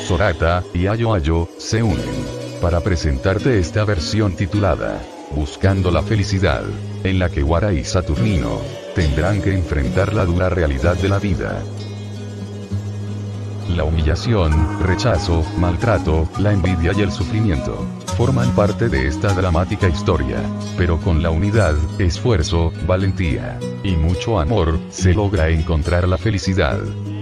Sorata y Ayo Ayo se unen para presentarte esta versión titulada Buscando la felicidad, en la que Guara y Saturnino tendrán que enfrentar la dura realidad de la vida. La humillación, rechazo, maltrato, la envidia y el sufrimiento forman parte de esta dramática historia, pero con la unidad, esfuerzo, valentía y mucho amor, se logra encontrar la felicidad.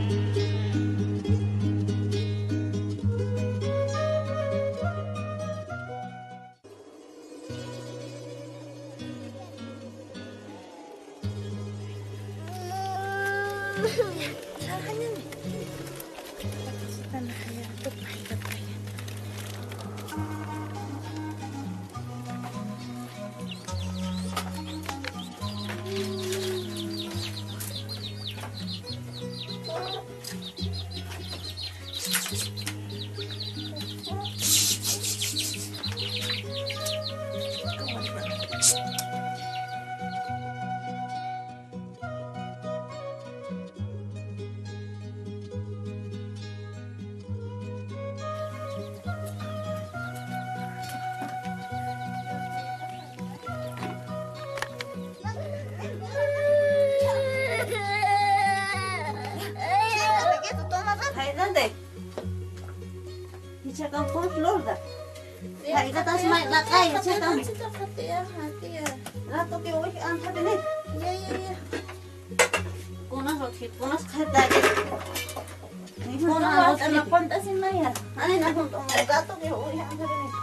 Kan pun flor dah. Hai kata semai nak kai cerita ni. Hati ya. Lah tu ke oi an tha ni. Ya. Kona roti, kona khata ke. Ni Kona kona anak roti. pantasin na ya. Ani na pun tu gato ke oi an tha ni.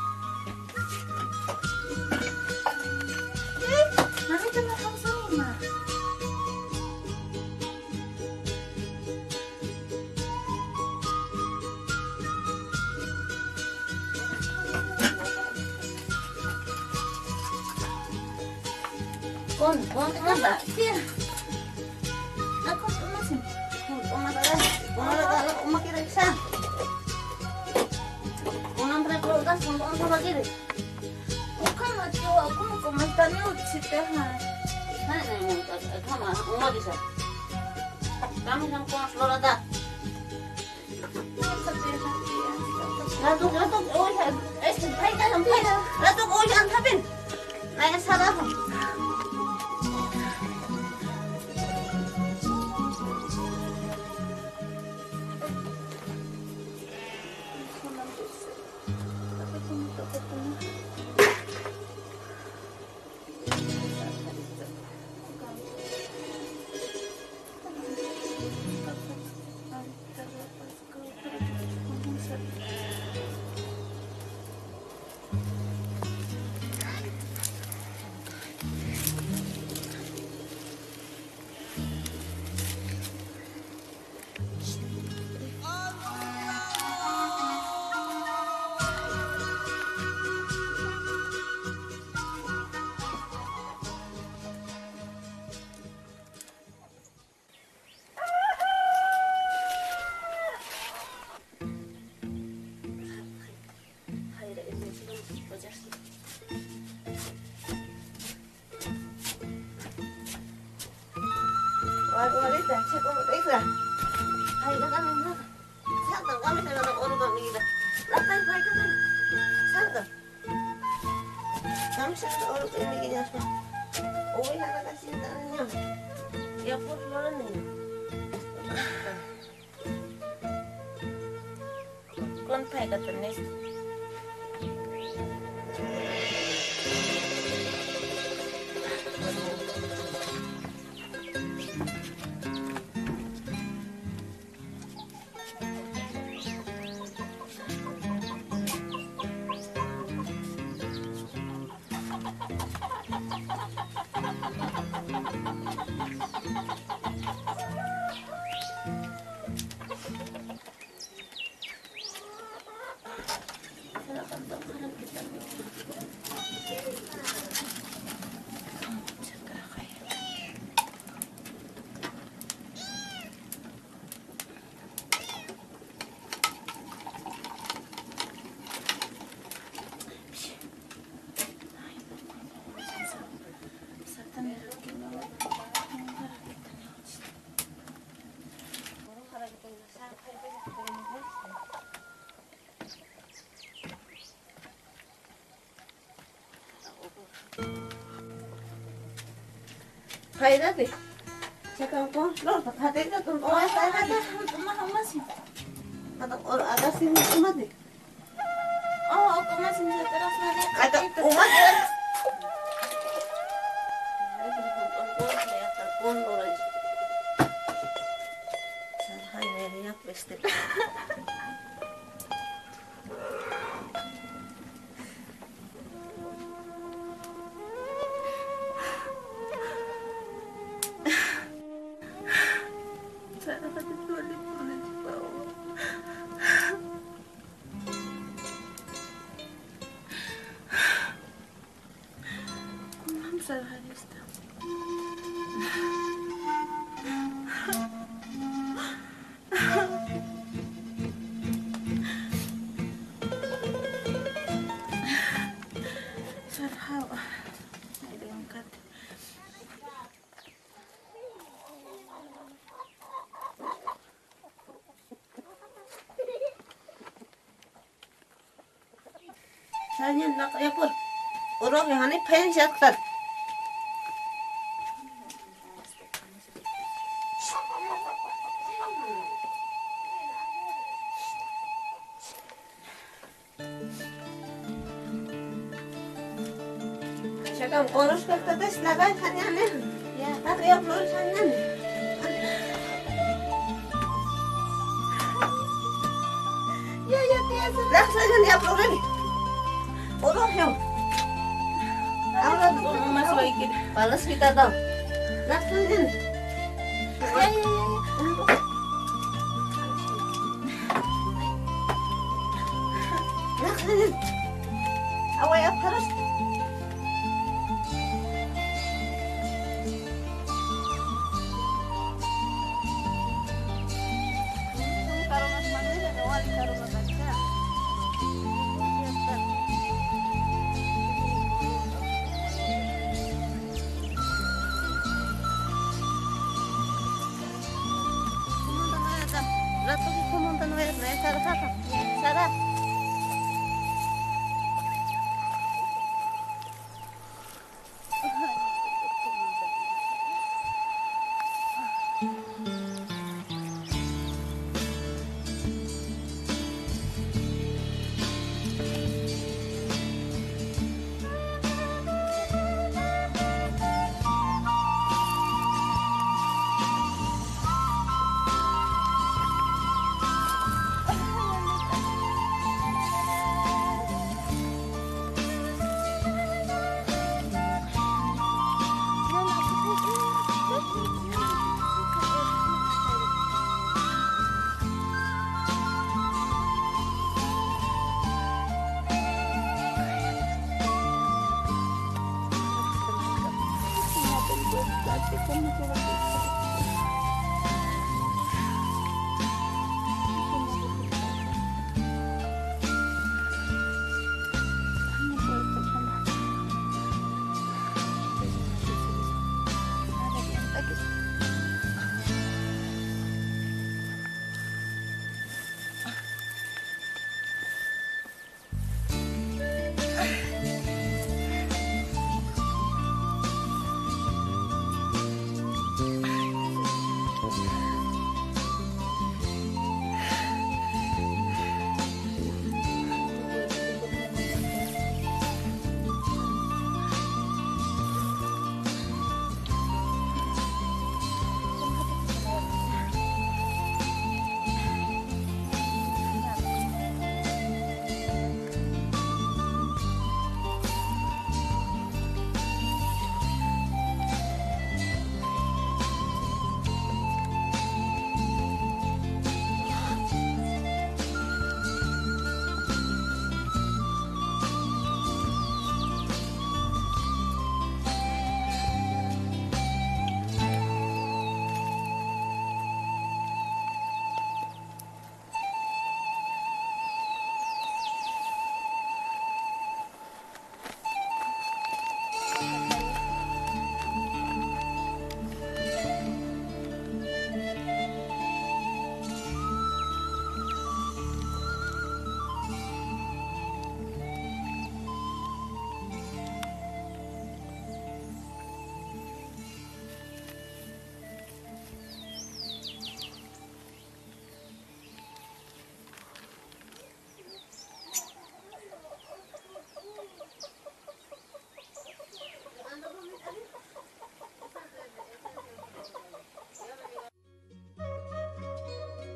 Nanti kena kamu sama. Kon dah. Iya. Aku masih. Kona dah umma kira sa. Kona andre ko dah kona sa lagi de. Bukan mati aku mau komentarnya ucit ya. Hai kama umma bisa. Kami sang kona flor dah. Lah tu oi hai dah sampai. Lah tu oi an tha bin. Nai salah. Walita, saya kamu ikhlas. Hai dah kan dah. Satu kami saya nak orang kami dah. Lakai baik kan. Satu. Kami saya orang ini gini asma. Oh ya nak kasih tanya. Ya pun mana ni? Kon pai kata ni. Silakan kita. Hayda deh. Sekarang pun lo hati itu tuh oh saya ada Kumaha masih? ada sini umat deh. Oh, aku masih bisa terus lagi. Ada umat ya. Hari ini pun saya telepon orang. Saya ini ya pasti. Saya akan dijual di bawah. Kumam salah nista. Sarhaw. Ay, diangkat. Saya nak ya pun. Orang yang ini pengen siapa? Sekarang urus kertas lagai hanya nih. Ya, Tapi ya urus hanya nih. ya, tiasa. Laksanya dia urus. Urus yang. Aku mas baik. Balas kita dong. Laksanya nih. Ya. Laksanya. Awak ya harus. Karo mas manusia ada wali karo makaca. Ratu kumunta na ya, Sarah kaka. Sarah.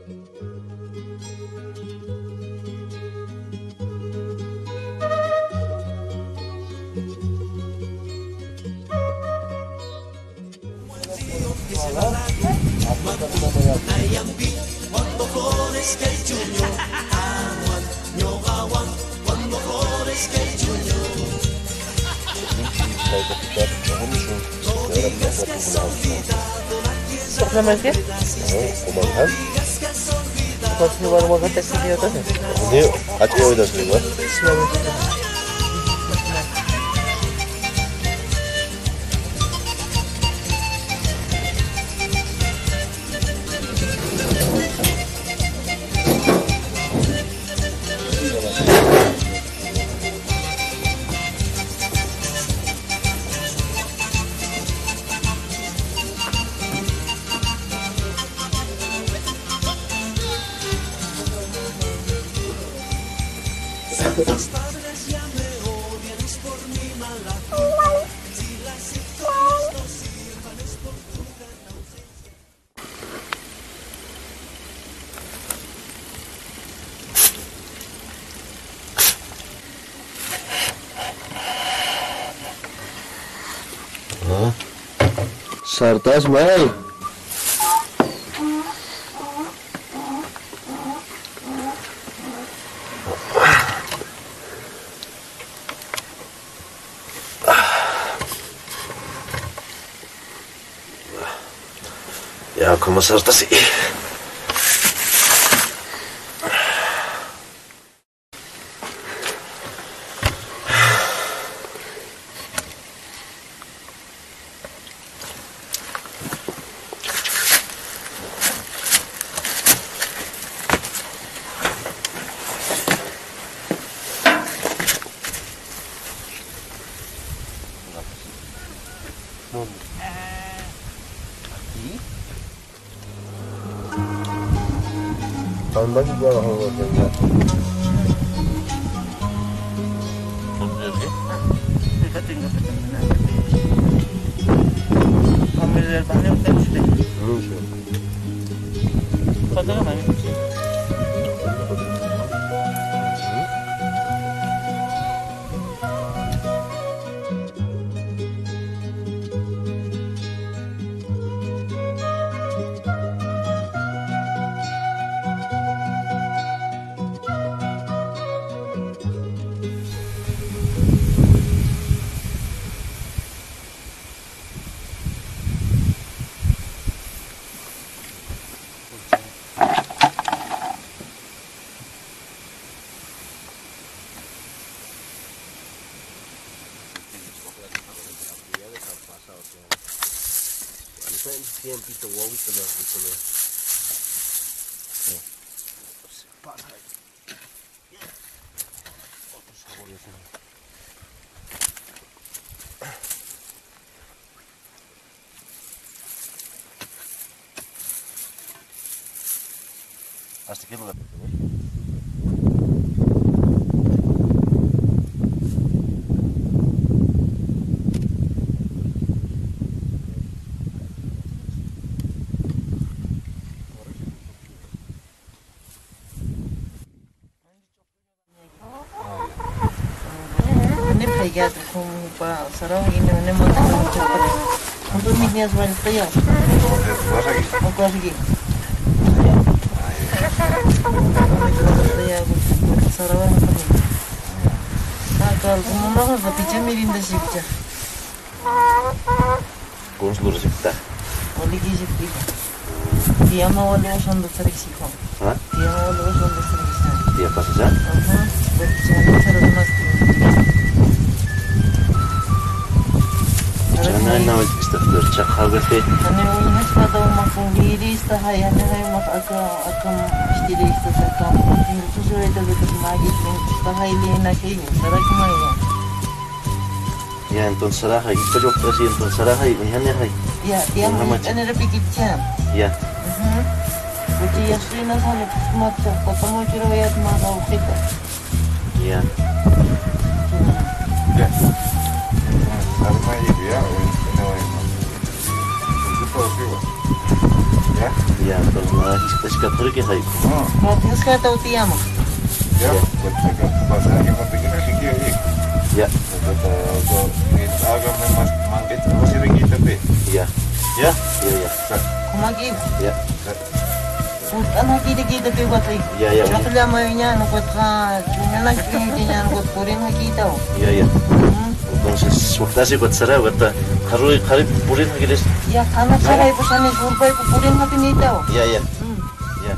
Nama dia? Kumahan. Pasti baru mau kata sih dia tu. Ini hati saya dah semua. Sartas mai. Ya, como sartas sih. Tambah juga orang kerja. Ambil dari mana kita mesti? Lucu. Kau tahu mana mesti? Tiempito guauito la ricolea. Otro sabor ya tiene. Hasta que no la Ya como para sarang ini mana mau cepat. Untuk minyak sebanyak ya. Mau lagi. Ya, sarang apa ni? Kalau kamu nak apa pijam mirinda sih pijam. con seluruh kita. Oleh kisah dia mau oleh urusan dokter sih kau. Hah? Dia mau oleh urusan dokter sih. Dia apa saja? Berjalan terus mas. Jangan nawal istighfar cak harga fe. Ane unas pada umakung diri istahaya na hay mak akam istiri istasakam. Itu sudah itu betul magis nih istahaya lena kayak sarak mana? Ya entonces sarah itu juga kasih entonces sarah ini hai. Ya dia mau ane rapi kitchen. Ya. Uji yasrina sana macam ketemu ciro ya mau kita. Ya. Ya. Sama ibu ya, ini itu tahu sih, ya ya. Ya, terus na sikat pergi hai. Berarti saya tahu tiang mah. Ya, betul. Pas lagi mau bikin lagi dia. Ya, Betul. Ini agak memang mangkit masih lagi tapi. ya. Ya, ya, ya. Kumagi. Ya, Putan lagi kita tuh buat lagi. ya, ya. Aku lihat mainnya nukut ka, cuma lagi kayaknya nukut kurin lagi tahu. Ya, ya. Entonces, waktu sih buat serah, buat hari purin lagi des. Ya karena saya ibu sana survei ibu kurin hati nih tahu. Ya, ya. Ya.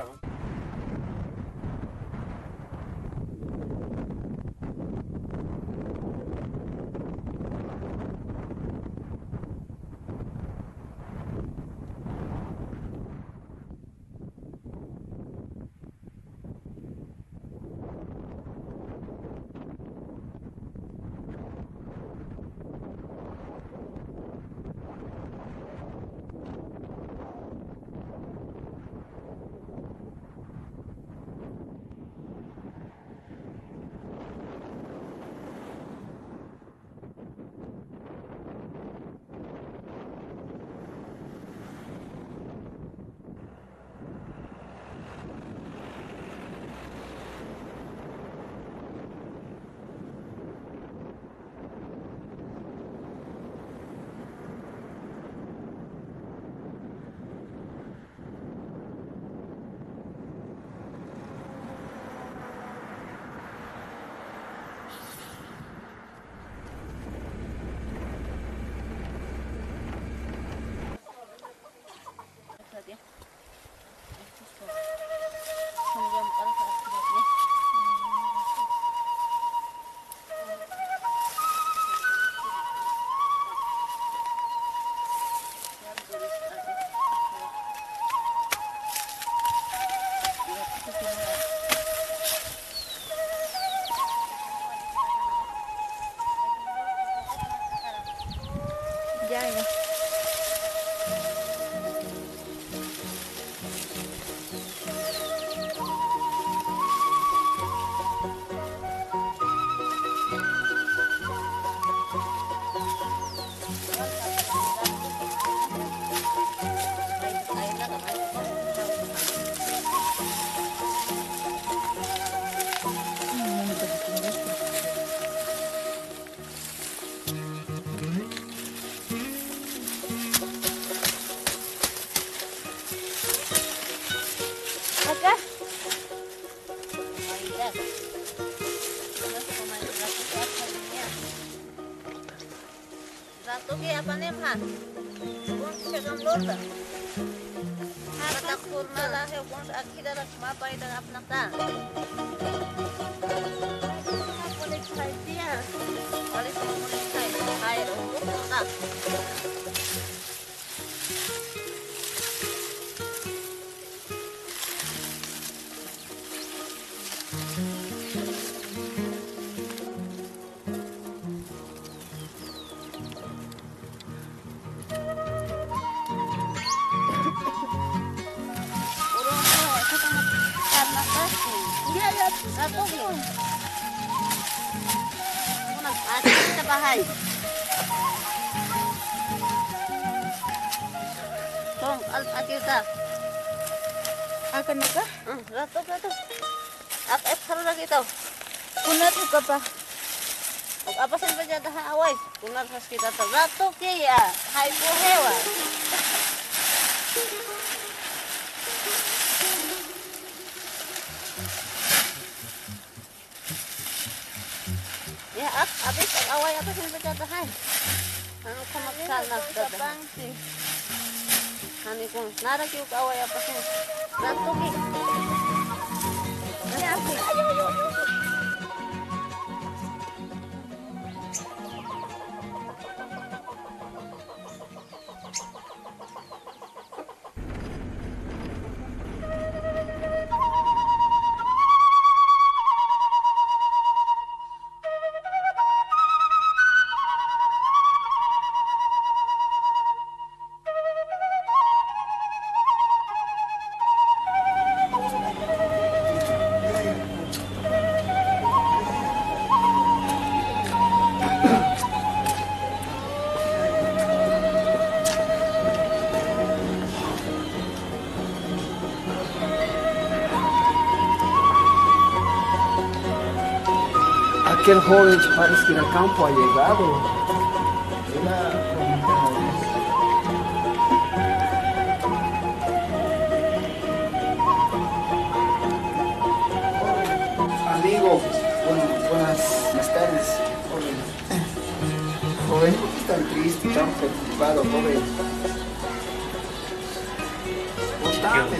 Ya. Acá. Ratu ki apa nih man? Kung siya lorda. Mata kurma lah ya kung akhirnya rak mapa itu apa ta? Boleh cai dia. Boleh semua cai. Cai untuk tak. Ya ya. Ratu ki. Kuna kita bahai. Tong al akita. Akan ka? Ratu. Ak lagi tau. Kunat ka pa. Og apa sih berjata awai? Kunar has kita tau. Ratu ki ya. Hai po hewa. Ya abis ang away apa sih berjata hai? Ano kumaksal na dada. Hani kung nara kiyo ka away apa sih? Ratu ki. Ya ayo. aquel joven parece que el campo ha llegado. Amigo, buenas tardes, joven. Joven, ¿por qué tan triste, tan preocupado, joven? Contame.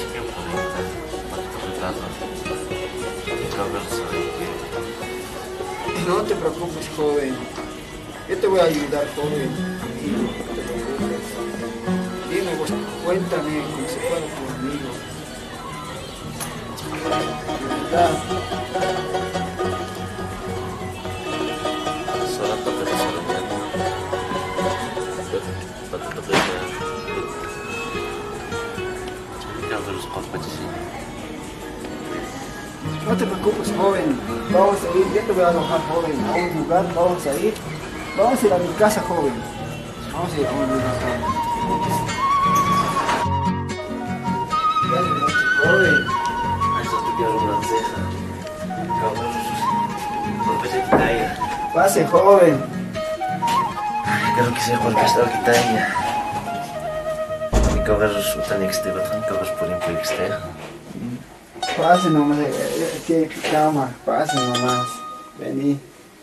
No te preocupes, joven. Yo te voy a ayudar, joven. No te preocupes. Dime, vos, cuéntame cómo se fue conmigo. ¿Verdad? No te preocupes, joven. Vamos a ir, yo te voy a alojar, joven, a un lugar. Vamos a ir a mi casa, joven. Vamos a ir a un lugar, joven. Pase, joven. Creo que se fue el castelo que tenía. Y cobras utan exterior, cobras por exterior. Pase nomás, que cama, pase nomás. Vení.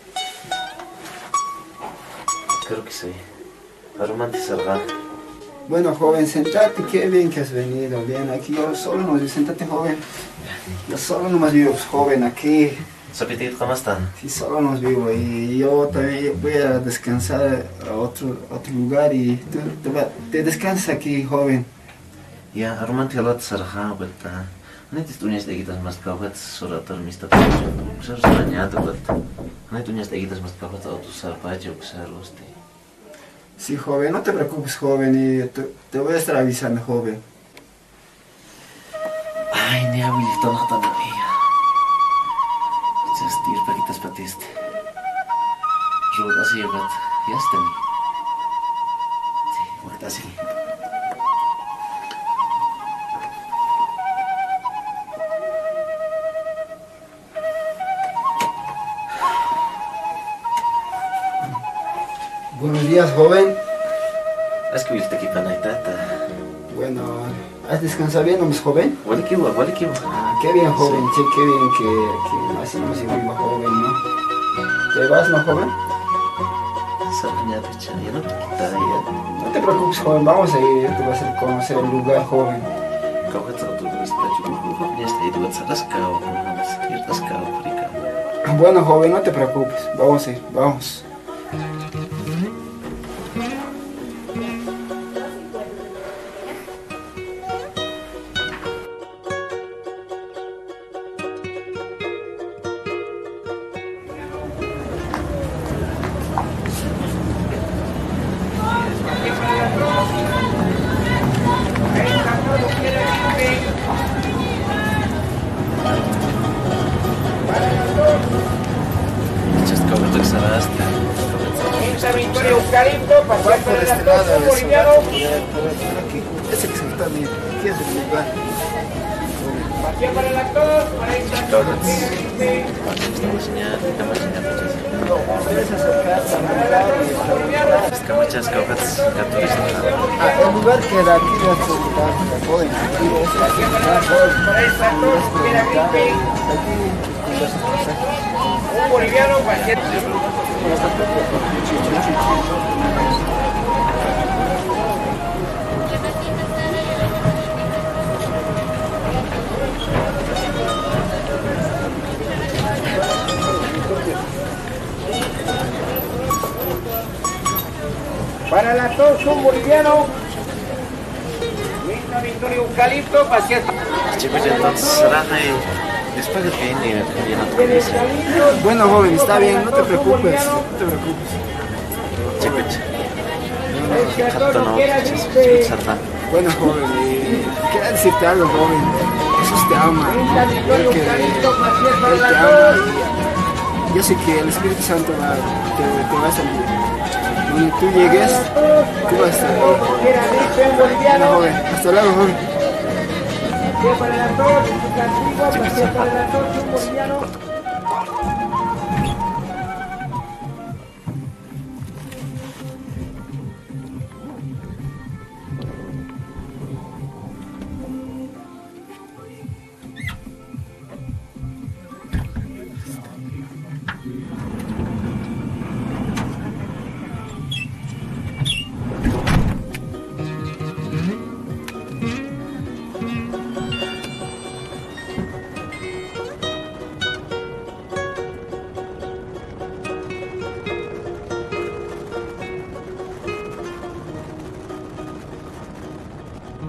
Creo que sí. Aromante salga. Bueno, joven, sentate, qué bien que has venido. Bien, aquí yo solo nomás, sentate, joven. Yo solo nomás vivo, joven, aquí. ¿Sabes cómo están? Sí, solo nos vivo y yo también voy a descansar a otro lugar y tú te descansas aquí, joven. Ya, aromante halat sarha, beta. No te tuñas de guitas más cabat, solo tormista. Usar soñado, beta. No te tuñas de guitas más cabat, autos arpacho, usar los te. Sí, joven, no te preocupes, joven, y te voy a estar avisando, joven. Ay, ni habilito no tan bien. Stir paquitas patiste. Rod así, but ya está mi. Sí, ahorita así. Buenos días, joven. Es que viste aquí panaitata. Bueno, ¿has descansado bien, nomás, joven? Vale que va. Ah, qué bien, joven, sí, qué bien que así no se viva, joven, ¿no? ¿Te vas, no, joven? Sabañado, ya no te quita ya. No te preocupes, joven, vamos a ir, yo te voy a hacer conocer el lugar, joven. Caucats auto de despacho, ya está ahí, tú vas a rascao, vamos a ir rascao por acá. Bueno, joven, no te preocupes, vamos a ir, vamos. Eucalipto, pasar por este lado, boliviano. Ese que se está bien, aquí es el lugar. Pasea para el actor, para el actor. El lugar que era aquí, joven, aquí es para el actor, un boliviano, cualquier. Para la tos, un boliviano. Linda Victoria Eucalipto, paciente. Chicos, entonces, después de que viene, bueno, joven, está bien, no te preocupes, no te preocupes. Bueno, joven, quiero decirte algo, joven. Jesús te ama. Él te ama. Yo sé que el Espíritu Santo te va a salir. Donde tú llegues, tú vas a estar. Bueno, joven, hasta luego, joven. Para el actor, para el actor, un boliviano.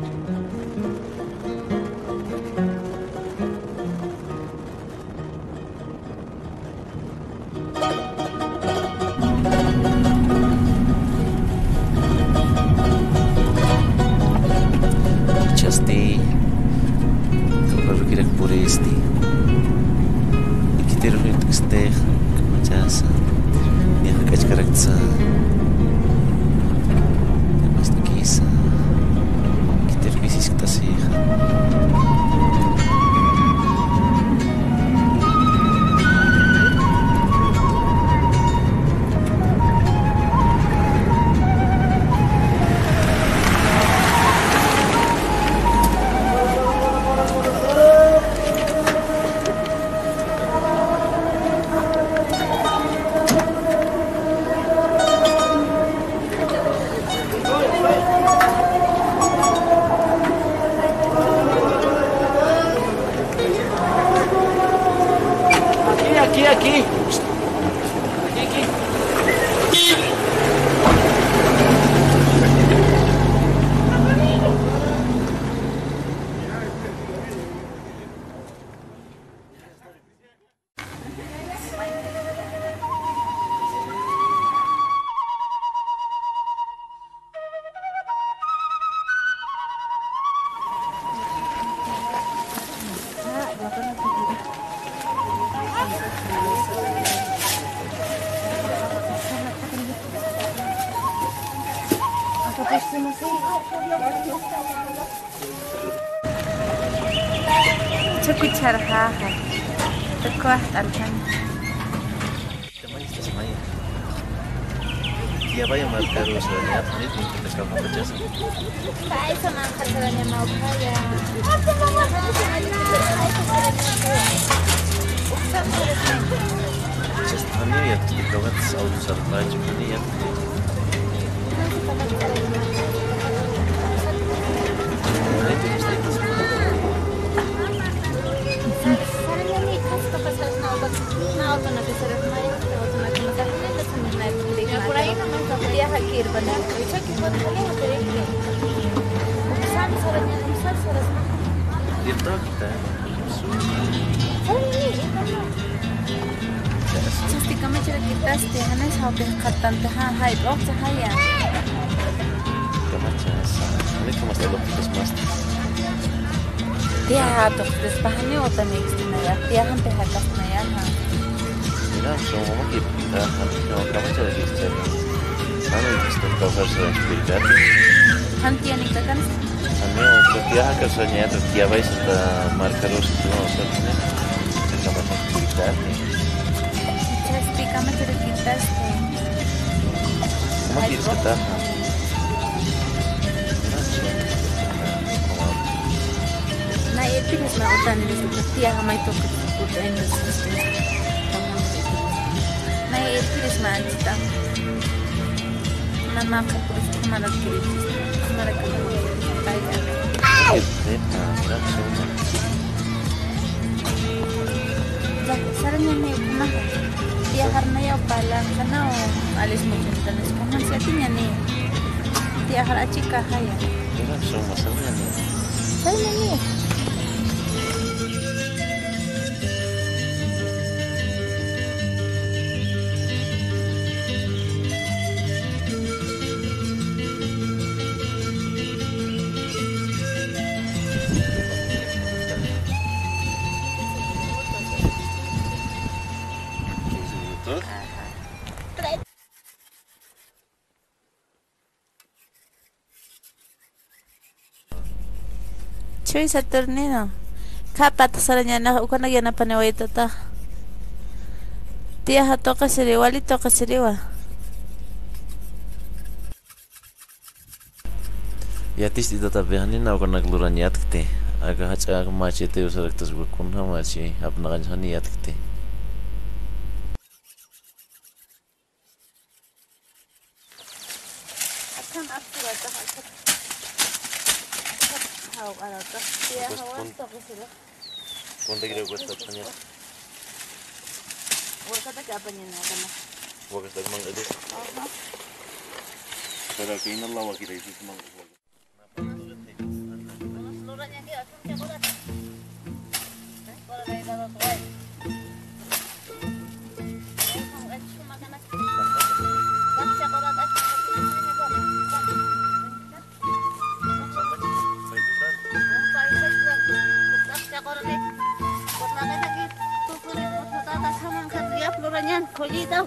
Charhaha. Tekwah alhan. Ya vaya a marcar los aliados, ¿no? Que te acabo de echar. Ay, son angkaranya mau kaya. Сейчас они я тиковать сауд сарпач мне я. Itu kita. Pasti kami cerita setihana sampai katan tahan hai blok cahaya. Kamu jasa. Ini cuma elok terus mas. Dia tuh terus bahannya otak next ya. Dia hampir hakas ya. Mira, semua kita kalau kamu cerita cerita. Mana itu cover sertifikat. Hantian itu kan. Amigo, que viaja que soñar, ya vais a marcar los últimos años. Estamos a quitar. Explícame qué quitas. ¿Cómo quieres que te haga? Nah, itu kan semua utan di situ. Dia kami itu utan di situ. Nah, itu kan semua kita. Nama kapus kemana kiri? Kemana kiri? Saranya nih kumah dia karena ya palang karena alis mungkin dan sekarang siatinya nih dia harus acika haya Semua saranya nih saranya nih Cuy Saturnino. Kapat saranya na uko na yan na panaway ta. Tiya hato ka siriwa lito ka siriwa. Yatis di tata behanin ako nagluran yatkte. Aga hacha aga machi te usarak tas gukun ha machi apna kanjani yatkte. Akan aku rata hakat. Hau arata. Tiya hawan to ka siriwa. Kunta kira gua tatanya. Wakata ka apa niya na kana. Wakas tagmang edis. Aha. Pero kina Allah wa kita itu semang. Collido.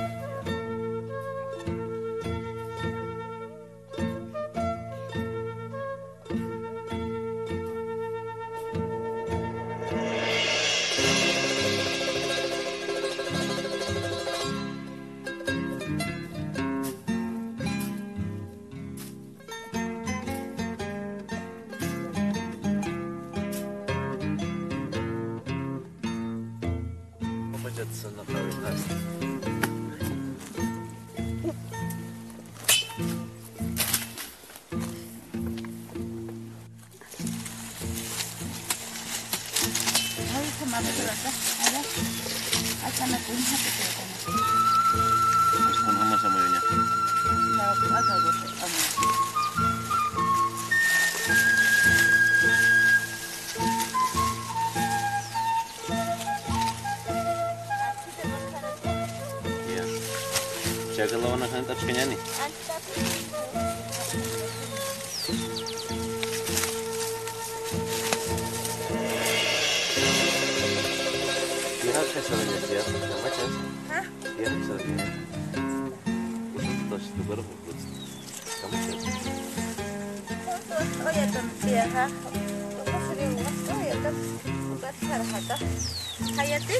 Попадется на правый таст. Kun hamma sama yun niya. Iya. Jaga lawan akan tetap kanya nih. Lihat kesalnya siapa? Nama siapa? Hah? Lihat kesalnya. Terus itu baru buat kamu siapa? Oh ya kan dia ha. Aku sering mas oh ya kan bukan harhata. Hayati.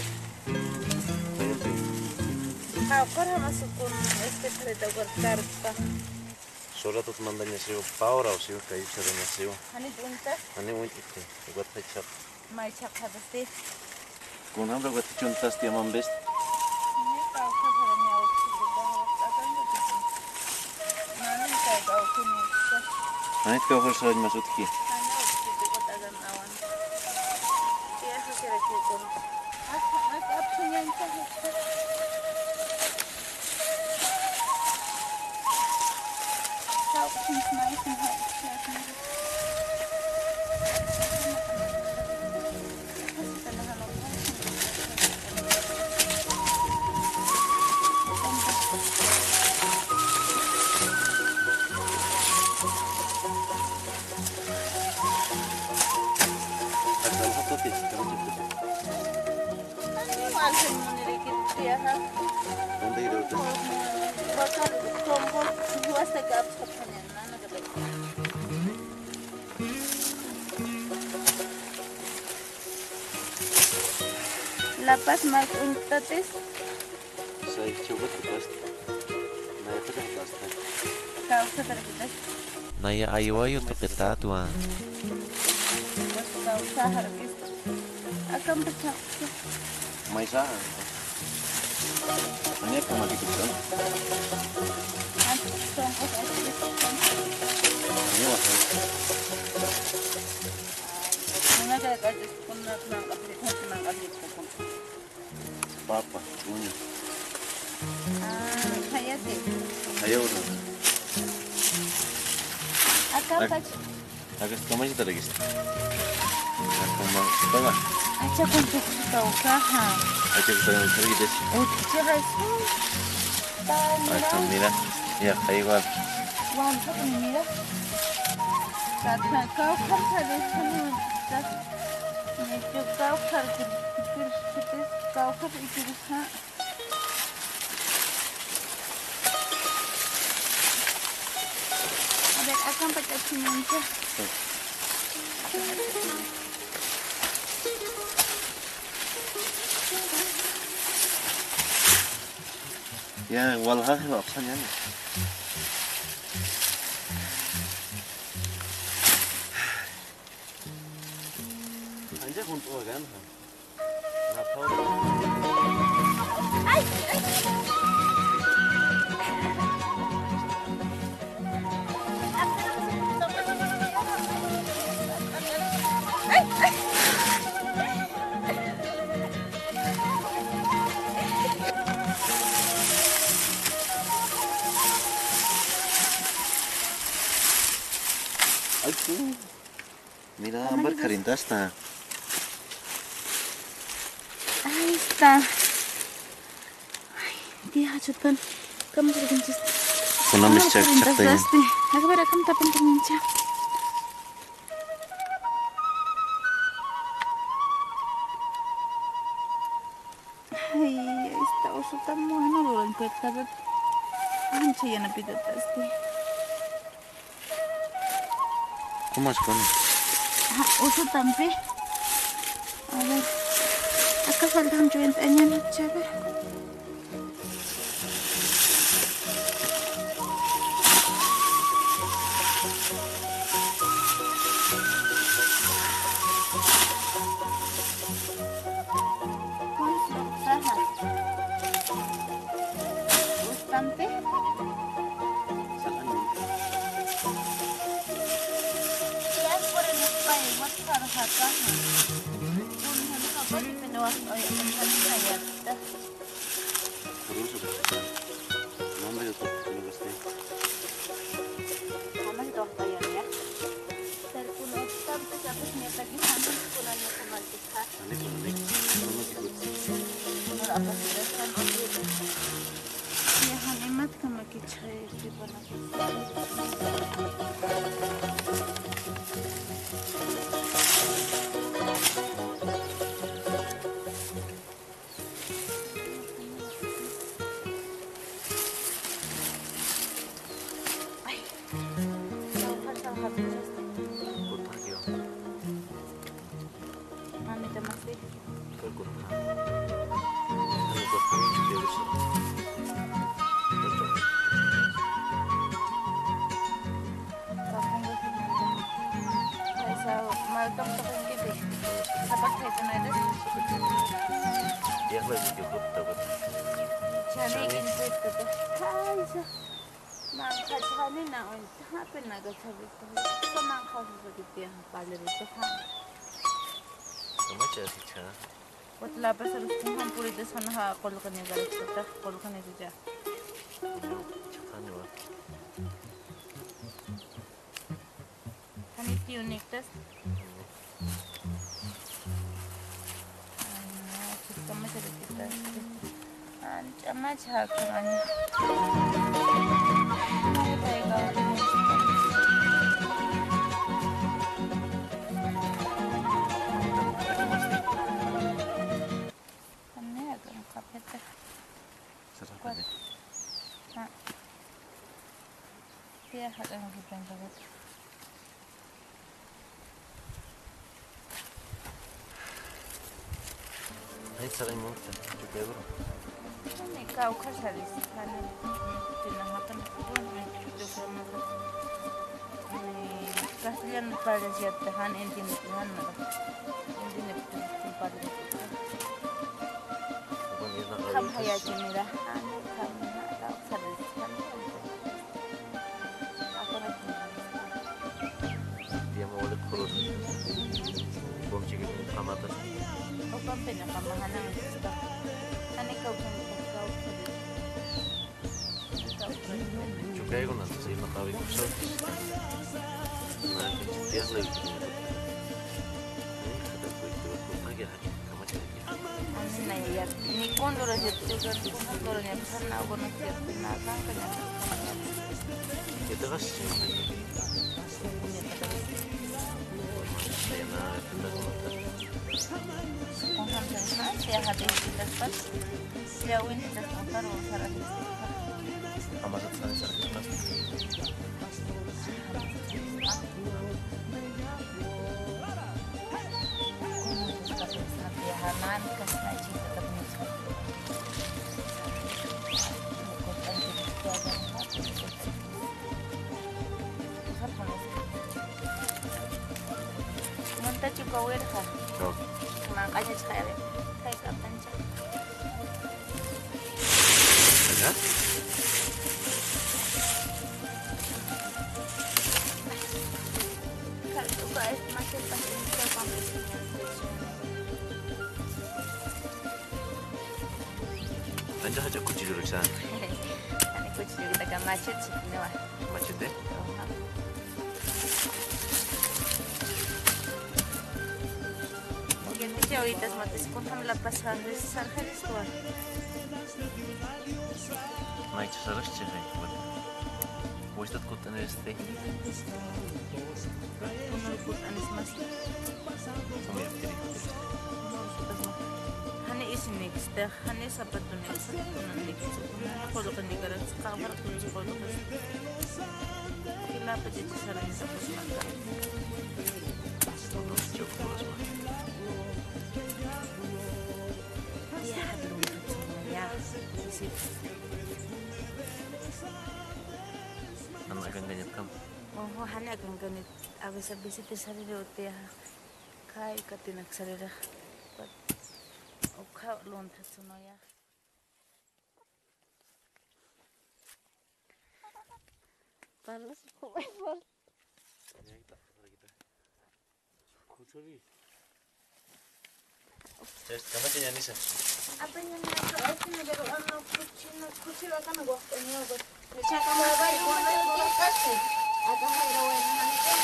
Kau korang masukun SPT itu berkarta. Soalnya tuh mandanya sih, power au sih, kayak caranya sih. Hani junta, Ani mau itu, buat kecap. mai cak hadasti. Kung hamra buat juntas dia mambes. Ini kau korang nyawa sih bahwa akan begitu. Mana kau kau kini? Anit kau harus saja masuk ki. Hanya begitu kota dan awan. Dia kira-kira pun. Aku punya cahaya. Kau punya mai semua. Asal satu tis, kamu cepet. Alvin menirikit dia ha. Nanti itu tuh. Bakal kompor luas tegap sepenuhnya. Nana kebet. Lapas mak untatis. Saya coba tugas. Nah itu kan plastik. Kau seter kita. Naya ayo tuh kita tuan. Kau sahar bis. Akan pecah. Maisa. Ini apa mati kita? Ini wah. Mana kaya kajis pun nak kapit pun. Papa, punya. Hayati. Ayo udah. Akan kaj. Agak kamu aja lagi. Aku mau coba. Acha untuk kau kaha. Aja kita yang pergi deh. Uci hasu. Alhamdulillah. Ya, kayak Wan tak mira. Kata kau kan tadi sini. Itu kau kan kita kau kan itu bisa. Abek akan pecah semuanya. Ya, walhal apa opsinya nih? Aja untuk kan? Nggak tahu. Aduh. Mira, berkarintas ta. Ahí está. Ay, dia hajutan. Kamu sudah kencing. Kuna miscak cak ta. Aku berakam tapan kencing. Ay, está usutan mo ano lulan pet kadat. Ang siya na pidatas di. Kumas kon. Usutan pe. A ver. Acá faltan 20 años, chévere. Labas harus kumpul puri de sana ha kolukannya garis kita kolukannya saja. Kan itu unik tas. Kita masih ada kita. Ancam aja kanannya. Dia ada yang bukan banget. Ini sering muncul juga bro. Ini kau kasih kan? Tidak makan pun itu sama. Ini kasihan pada siap tahan intinya tahan lah. Intinya tempat itu. Kamu hayat jemirah. Kamu tahu sadar kan? Bom chicken kamata. O pampe na kamahanan gusto. Ano ikaw kau? Juga ko nanti sa nakawin ko sa. Na kitiyak lagi. Kada ko ito ko magyari kamata. Ano na yan? Ni kondo ra siya juga kondo ra niya sana ako na siya pinasang kanya. Ito kasi Kung hanggang siya habis kita pas siya win kita motor o sarap kita. kamasat sa kita. Haman kasi na chika kami sa Munta juga wirha. Makanya sekarang kayak kapan sih? Ada? Kalau coba masih pasti bisa sampai Anja aja kunci dulu sana. Ini kunci kita agak macet sih ini wah. Macet deh. ahorita mates con la pasajes sarjeres tuan. No hay chasaros chévere. Vuestro cutan este. Uno cutan es más. Mira, ¿qué dijo? Hane is next. Hane sapato next. Una coloca ni cara. Cámara con su coloca. Kila pede chasaran sa pusmata. Ya hadlong ya. Isip. Nama akan ganyan kamu. Oh, hane akan ganit. Abis-abis ito sarili o tiya. Kaya ka tinagsarila. But, okay, loan tatsuno ya. Palas ko ay bol. Kamu tanya Nisa. Apa yang nak negara anak kucing akan waktu ni aku. Macam kamu baik orang kasih. Ada hal lain mana kan?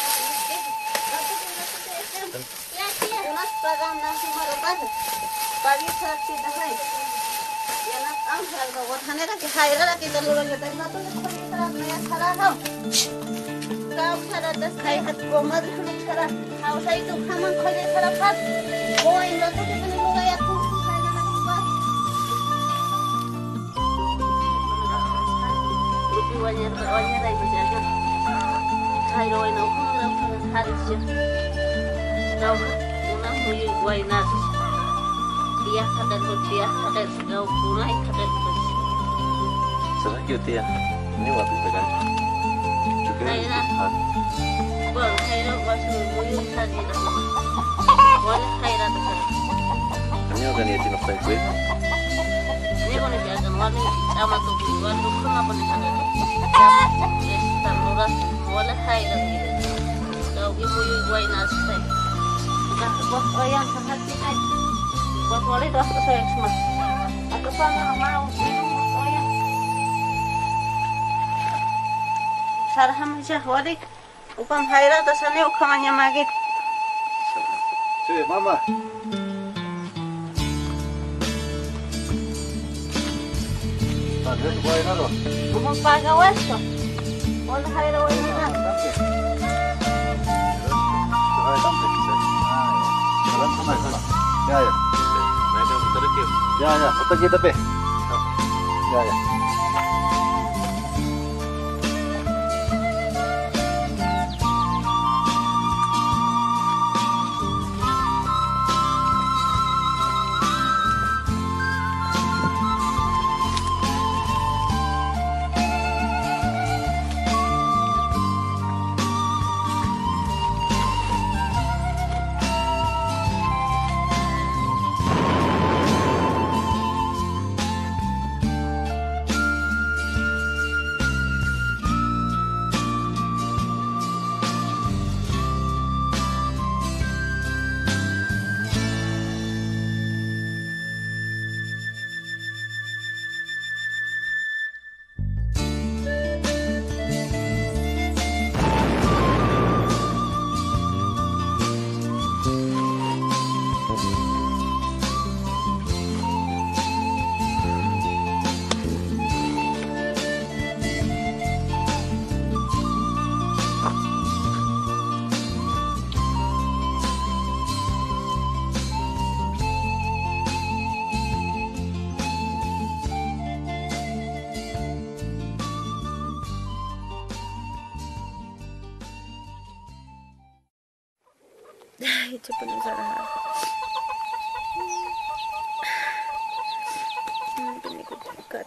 Ya dia. Unas program nasi marubat. Pagi saksi dah hai. Ya nak ambil bawa thane lagi hai lagi telur lagi. Tapi tu nak pergi terang naya salah tau. Kau salah dah hai hat komad nak salah. Kau saya itu kaman kerja salah kat. Oh ini tu kita ni loga ya tu. Wanya rai berjaga. Hai roi nau kung harus je. Nau unang huyu wai nas. Dia kadang segau punai kadang besi. Sarah cute ya. Ini waktu pegang. Cukup. Bang, haira basu huyu tadi dah. Wala haira dah. Ini akan ya tinok tak gue. Ini mana jagan wala sama tu wala kung apa ni sana. Yes, tamuras wala haira gitu. Kau ibu wai nas saya. Buat orang sangat tidak. Buat wali dah saya semua. Aku sangat mau orang. Sarah macam wali. Upam haira dah sana ukamanya magit. Cuy, mama. Ada tu boy naro. Upam pagawas tu. Wala haira wali na. Ya, ya. Mereka berterus. Ya, ya. Otak kita pe. Ya, ya. Itu penuh Sarah. Mungkin ikut dekat.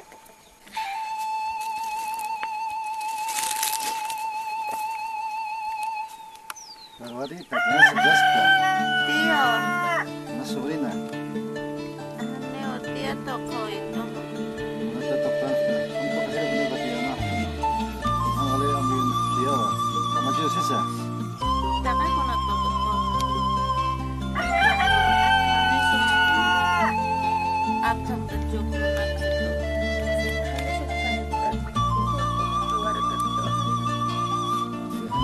Narwadi, taknya sebelas kan? Tio. Mas sobrina. Neo Tio toko itu. Nasa toktan sudah. Untuk kasi punya bati na. Ang alay ang bin dia. Sama Diyos isa. Takay ko na toko ko. Absam tujuh bulan itu.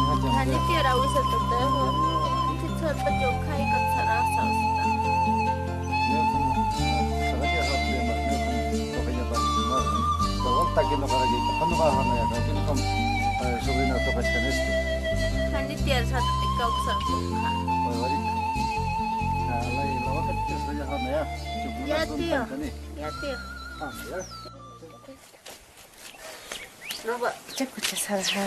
Hanya tiada usah tertahan. Kita berjokai kat sarasa. trabajan allá, también son sobrina toca este. Hani tiar satu tikau kesal tukha. Barbarita. Kalau ini lawan kan saja hana ya. Ya tío. Ya tío. Ah, ya. Coba cek kucing sarha.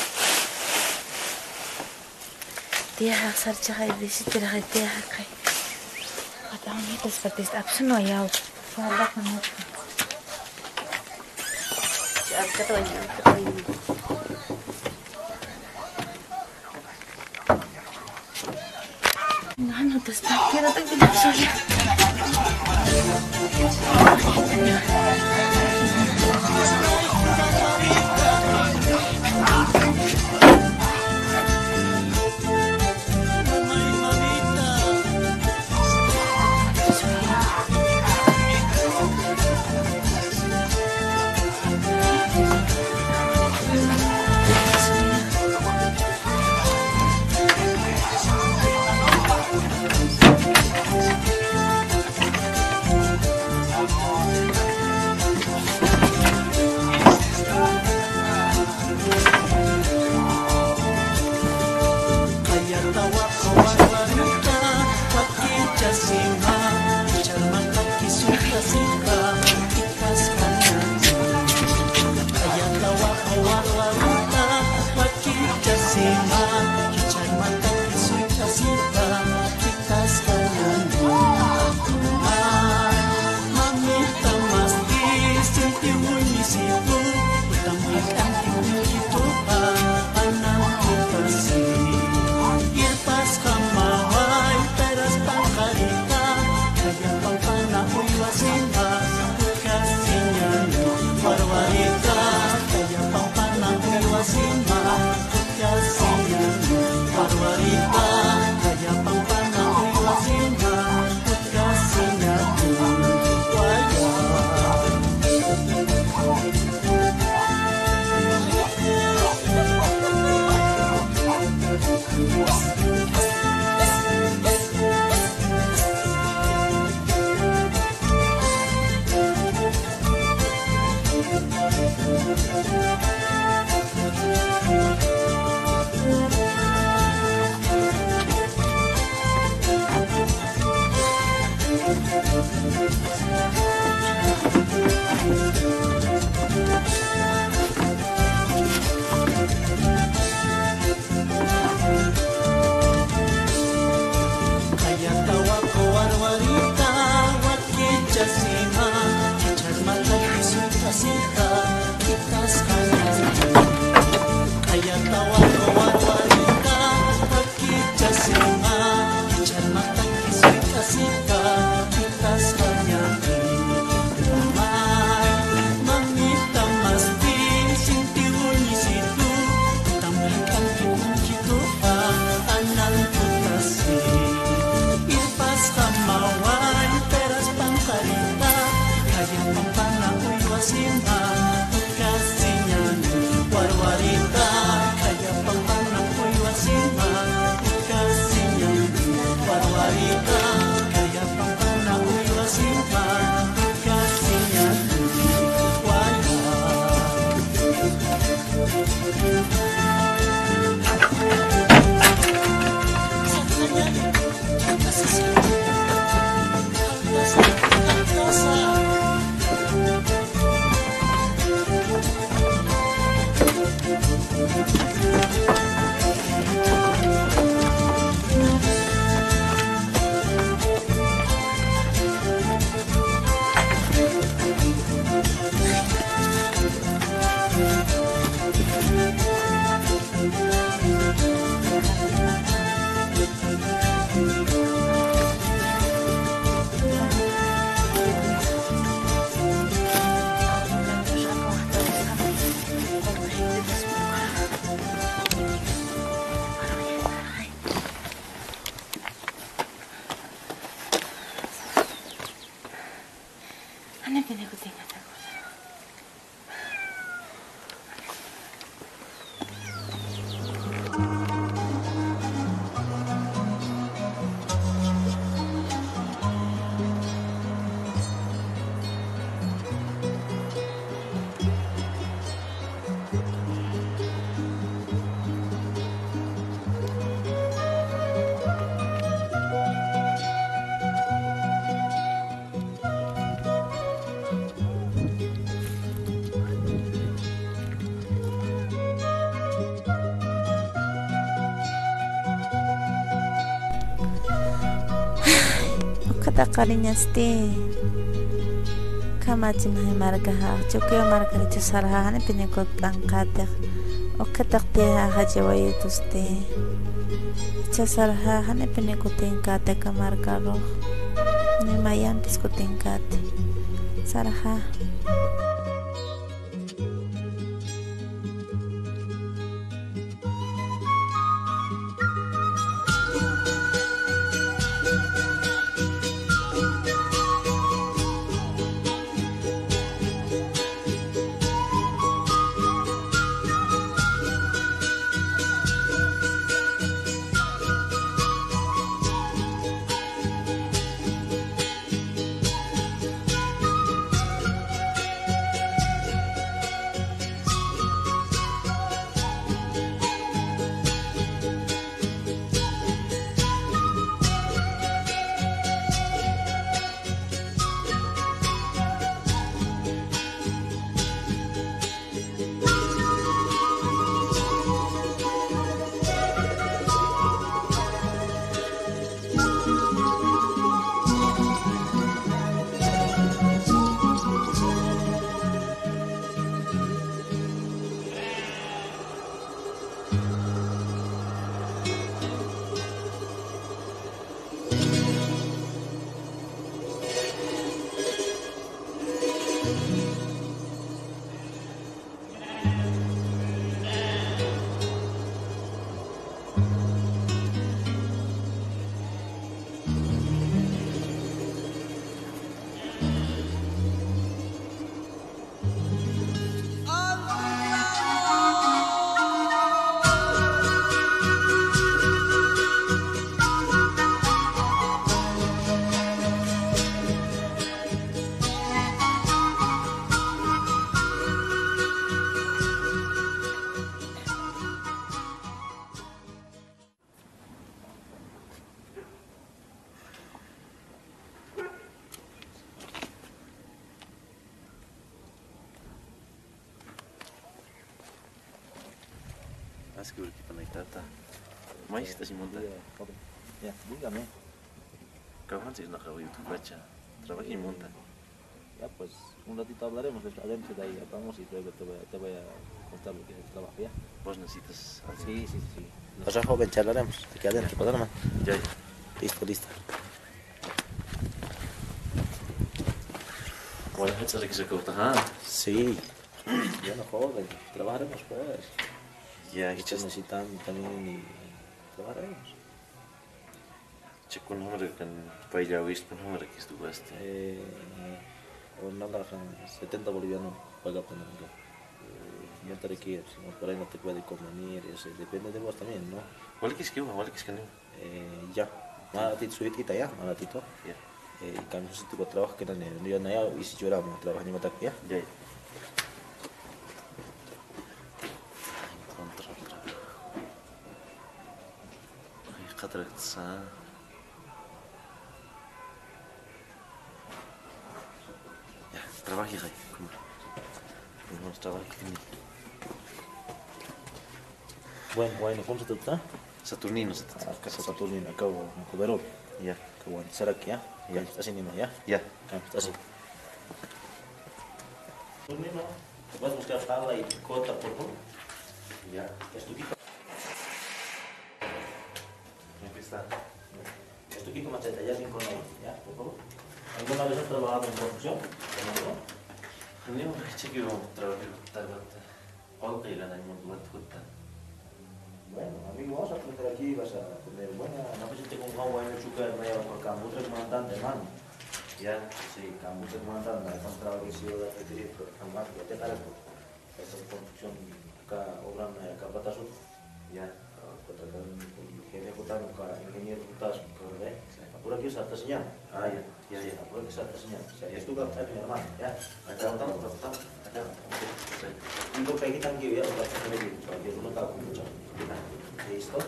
Dia hak sarja hai besi tidak hai dia hak hai. Kata orang itu seperti apa semua ya. Walau kamu. Jangan ketanya. Ano tas kira tak tidak sulit. Kata kaliñasti kamachi mahi margaha chukyo margaricha sarahani pinyakot langkatek okatakti hajawayitusti cha sarahani pinyakotin kate kamargaro ni mayan piskutin kate saraha. Así que ahorita no hay tata. ¿Más estás sin montar? Ya, dígame. Cabrón, si es una caballo tu bacha. Trabaja y monta. Ya, pues un ratito hablaremos adentro de ahí, vamos y luego te voy a contar lo que es el trabajo, ¿ya? Vos necesitas algo. Sí. Pasa, joven, charlaremos. Aquí adentro, pasa nomás. Ya. Listo. Bueno, ¿sabes que se corta? Sí. Ya no joven, trabajaremos pues. Ya, y necesitan también y trabajaremos. Checo un número que para ir a ver un número que estuviste. O nada, 70 bolivianos paga por ejemplo. No te requieres, por ahí no te puede convenir, depende de vos también, ¿no? ¿Cuál que es que no? Ya, malatito suitita ya, malatito. Ya. Y cambio ese tipo de trabajo que no yo no y si yo no trabajo ni mata ya. Ya. Qataraqsa. Ya, trabaja ahí. ¿Cómo trabaja? Bueno, ¿cómo se trata? Saturnino. Casa Saturnino, acá en Coberol. Ya. Que bueno, será que ya. Ya, así ni más, ya. Ya. Está así. Saturnino, vas a buscar tabla y cota, por favor. Ya. Estuquito. Aquí está. Estuquito más detallar bien con ahí, ya, por favor. ¿Alguna vez has trabajado en construcción? No, cheque yo trabajo tarde. ¿Cuál que irán a montar tuta? Bueno, amigo, vas a aprender aquí, vas a aprender buena. No pues tengo un agua en el chucar, me voy a campo tres mandantes, mano. Ya. Sí, campo tres mandantes, me he encontrado que si yo da requerir, pero jamás, ya te cargo. Esta construcción acá, obra, acá patazo. Ya. Contratar un ingeniero putano, ingeniero putazo, ¿verdad? Por aquí es alta señal. Ya. Por aquí es alta señal. O sea, esto va a estar mi hermano, ya. Acá. Y lo que quitan que ya, para que uno está con mucho. ¿Listo?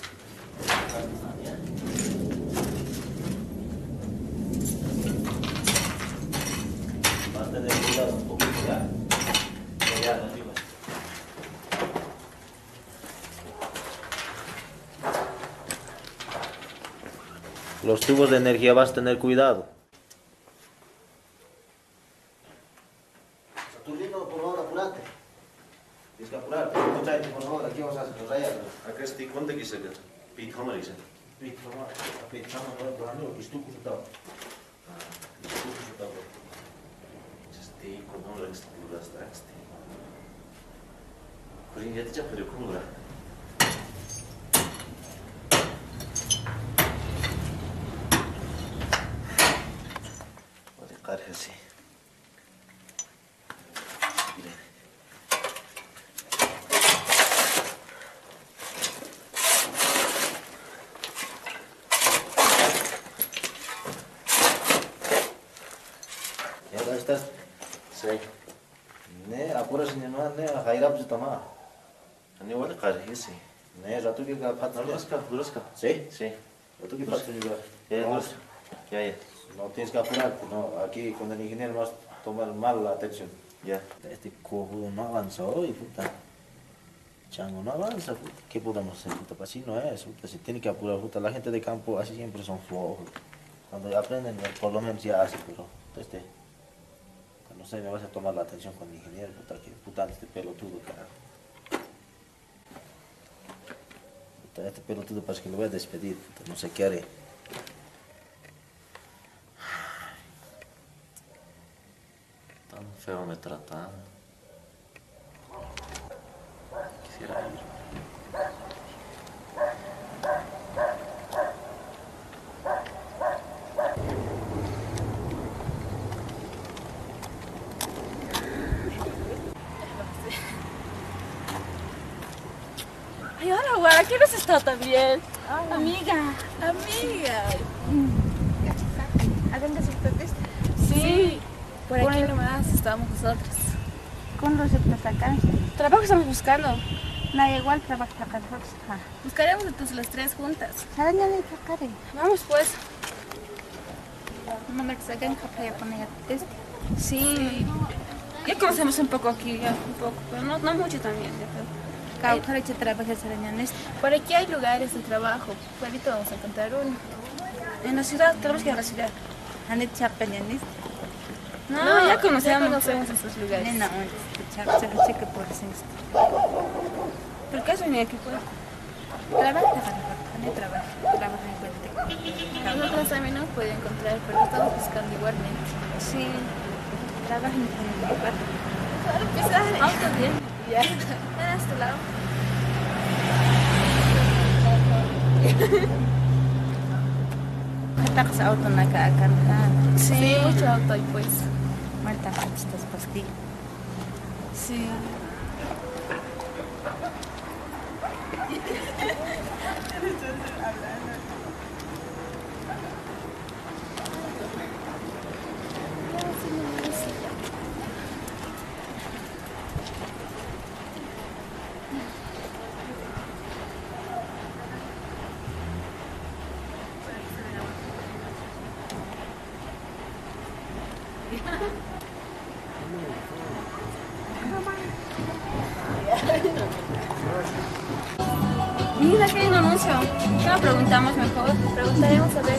Parte de cuidado un poquito, ya. Ya, no digas. Los tubos de energía vas a tener cuidado. Saturnino, por favor, apurate. Tienes que apurar, escuchate, por favor, aquí vamos a rayar. Acá estoy, ¿cuánto quise ver? Pit, ¿cómo le dice? Pit, ¿cómo? Pit, ¿cómo? No, istuku sutao. Istuku sutao. Estoy, ¿cómo le explicaste? Corín, ya te echas, pero ¿cómo lo? Voy a dejar así. Ya estás. Sí. Ne, apura sin no, ne, jairap se toma. Ne, voy a dejar así. Ne, rato que pat. ¿Durasca? Sí, sí. Rato que pat sin lugar. Ya. No tienes que apurarte, no. Aquí con el ingeniero vas a tomar mal la atención. Ya. Este cojudo no avanzó y puta. Chango no avanza, puta. ¿Qué podemos hacer, puta? Así no es, puta. Se tiene que apurar, puta. La gente de campo así siempre son flojos. Cuando aprenden, por lo menos ya hace, pero no sé, me vas a tomar la atención con el ingeniero, puta, que puta este pelotudo, carajo. Puta, este pelotudo parece que lo voy a despedir, puta, no sé qué haré. Tan feo me tratan. Quisiera ir. Ay, hola, Guara, ¿qué nos está también? Hola. Amiga. ¿A dónde se ustedes? Sí, por aquí nomás estábamos nosotros. Con los estás acá. Trabajo estamos buscando. No, igual trabajas acá. Buscaremos entonces las tres juntas. ¿Saben ya de sacar? Vamos pues. No me sacan capaya con ella. Sí. Ya conocemos un poco aquí, ya un poco, pero no mucho también. Para que trabajes en esto. Por aquí hay lugares de trabajo. Por ahorita vamos a encontrar uno. En la ciudad, tenemos que ir a la ciudad. ¿Han hecho chapeñanis? No, ya conocemos esos lugares. No, se que por eso. ¿Por qué has venido aquí pues? Trabaja en Nosotros también nos puede encontrar, pero estamos buscando igualmente. Sí, trabaja en el lugar. Claro que sí. Vamos bien. Ya. Ven a este lado. ¿Qué tal auto en acá? Sí, mucho auto ahí pues. Marta, estas pastillas. Sí. Mira que hay un anuncio. No preguntamos mejor. Preguntaremos a ver.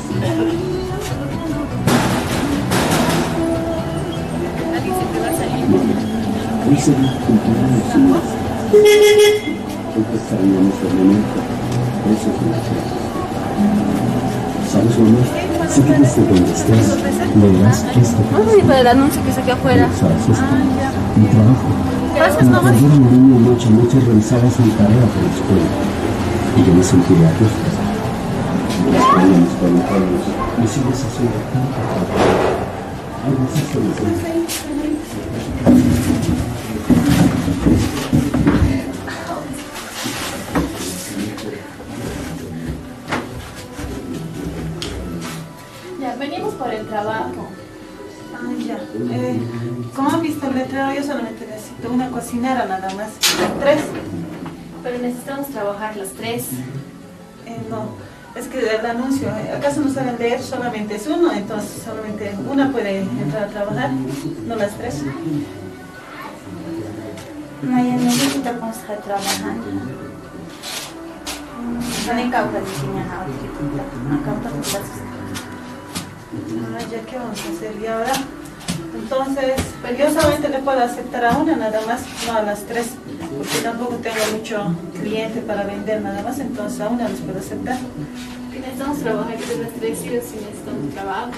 Alguien siempre va a salir. ¿Sabes, mamá? Sé que desde donde estés leerás esto. Vamos a ir para el anuncio que saqué afuera. ¿Sabes esto? Ya. Mi trabajo. Gracias, Como mamá. cuando era un niño noche a noche revisabas mi tarea por la escuela. Y yo me sentía a gusto. Después de mis 40 años, me sigues haciendo tanto trabajo. Algo así se me dice. Ya, venimos por el trabajo. Ya. Como han visto el letrero, yo solamente necesito una cocinera nada más. 3. Pero necesitamos trabajar las tres. No, es que el anuncio, ¿acaso no saben leer? Solamente es uno, entonces solamente una puede entrar a trabajar, no las 3. No, ya necesito estar trabajando. No le causa de que me ha dado. Acá ya qué vamos a hacer y ahora. Entonces, pues yo solamente le puedo aceptar a una nada más, no a las tres, porque tampoco tengo mucho cliente para vender nada más, entonces a una les puedo aceptar. Que necesitamos trabajar, que de las tres sí necesitamos trabajo.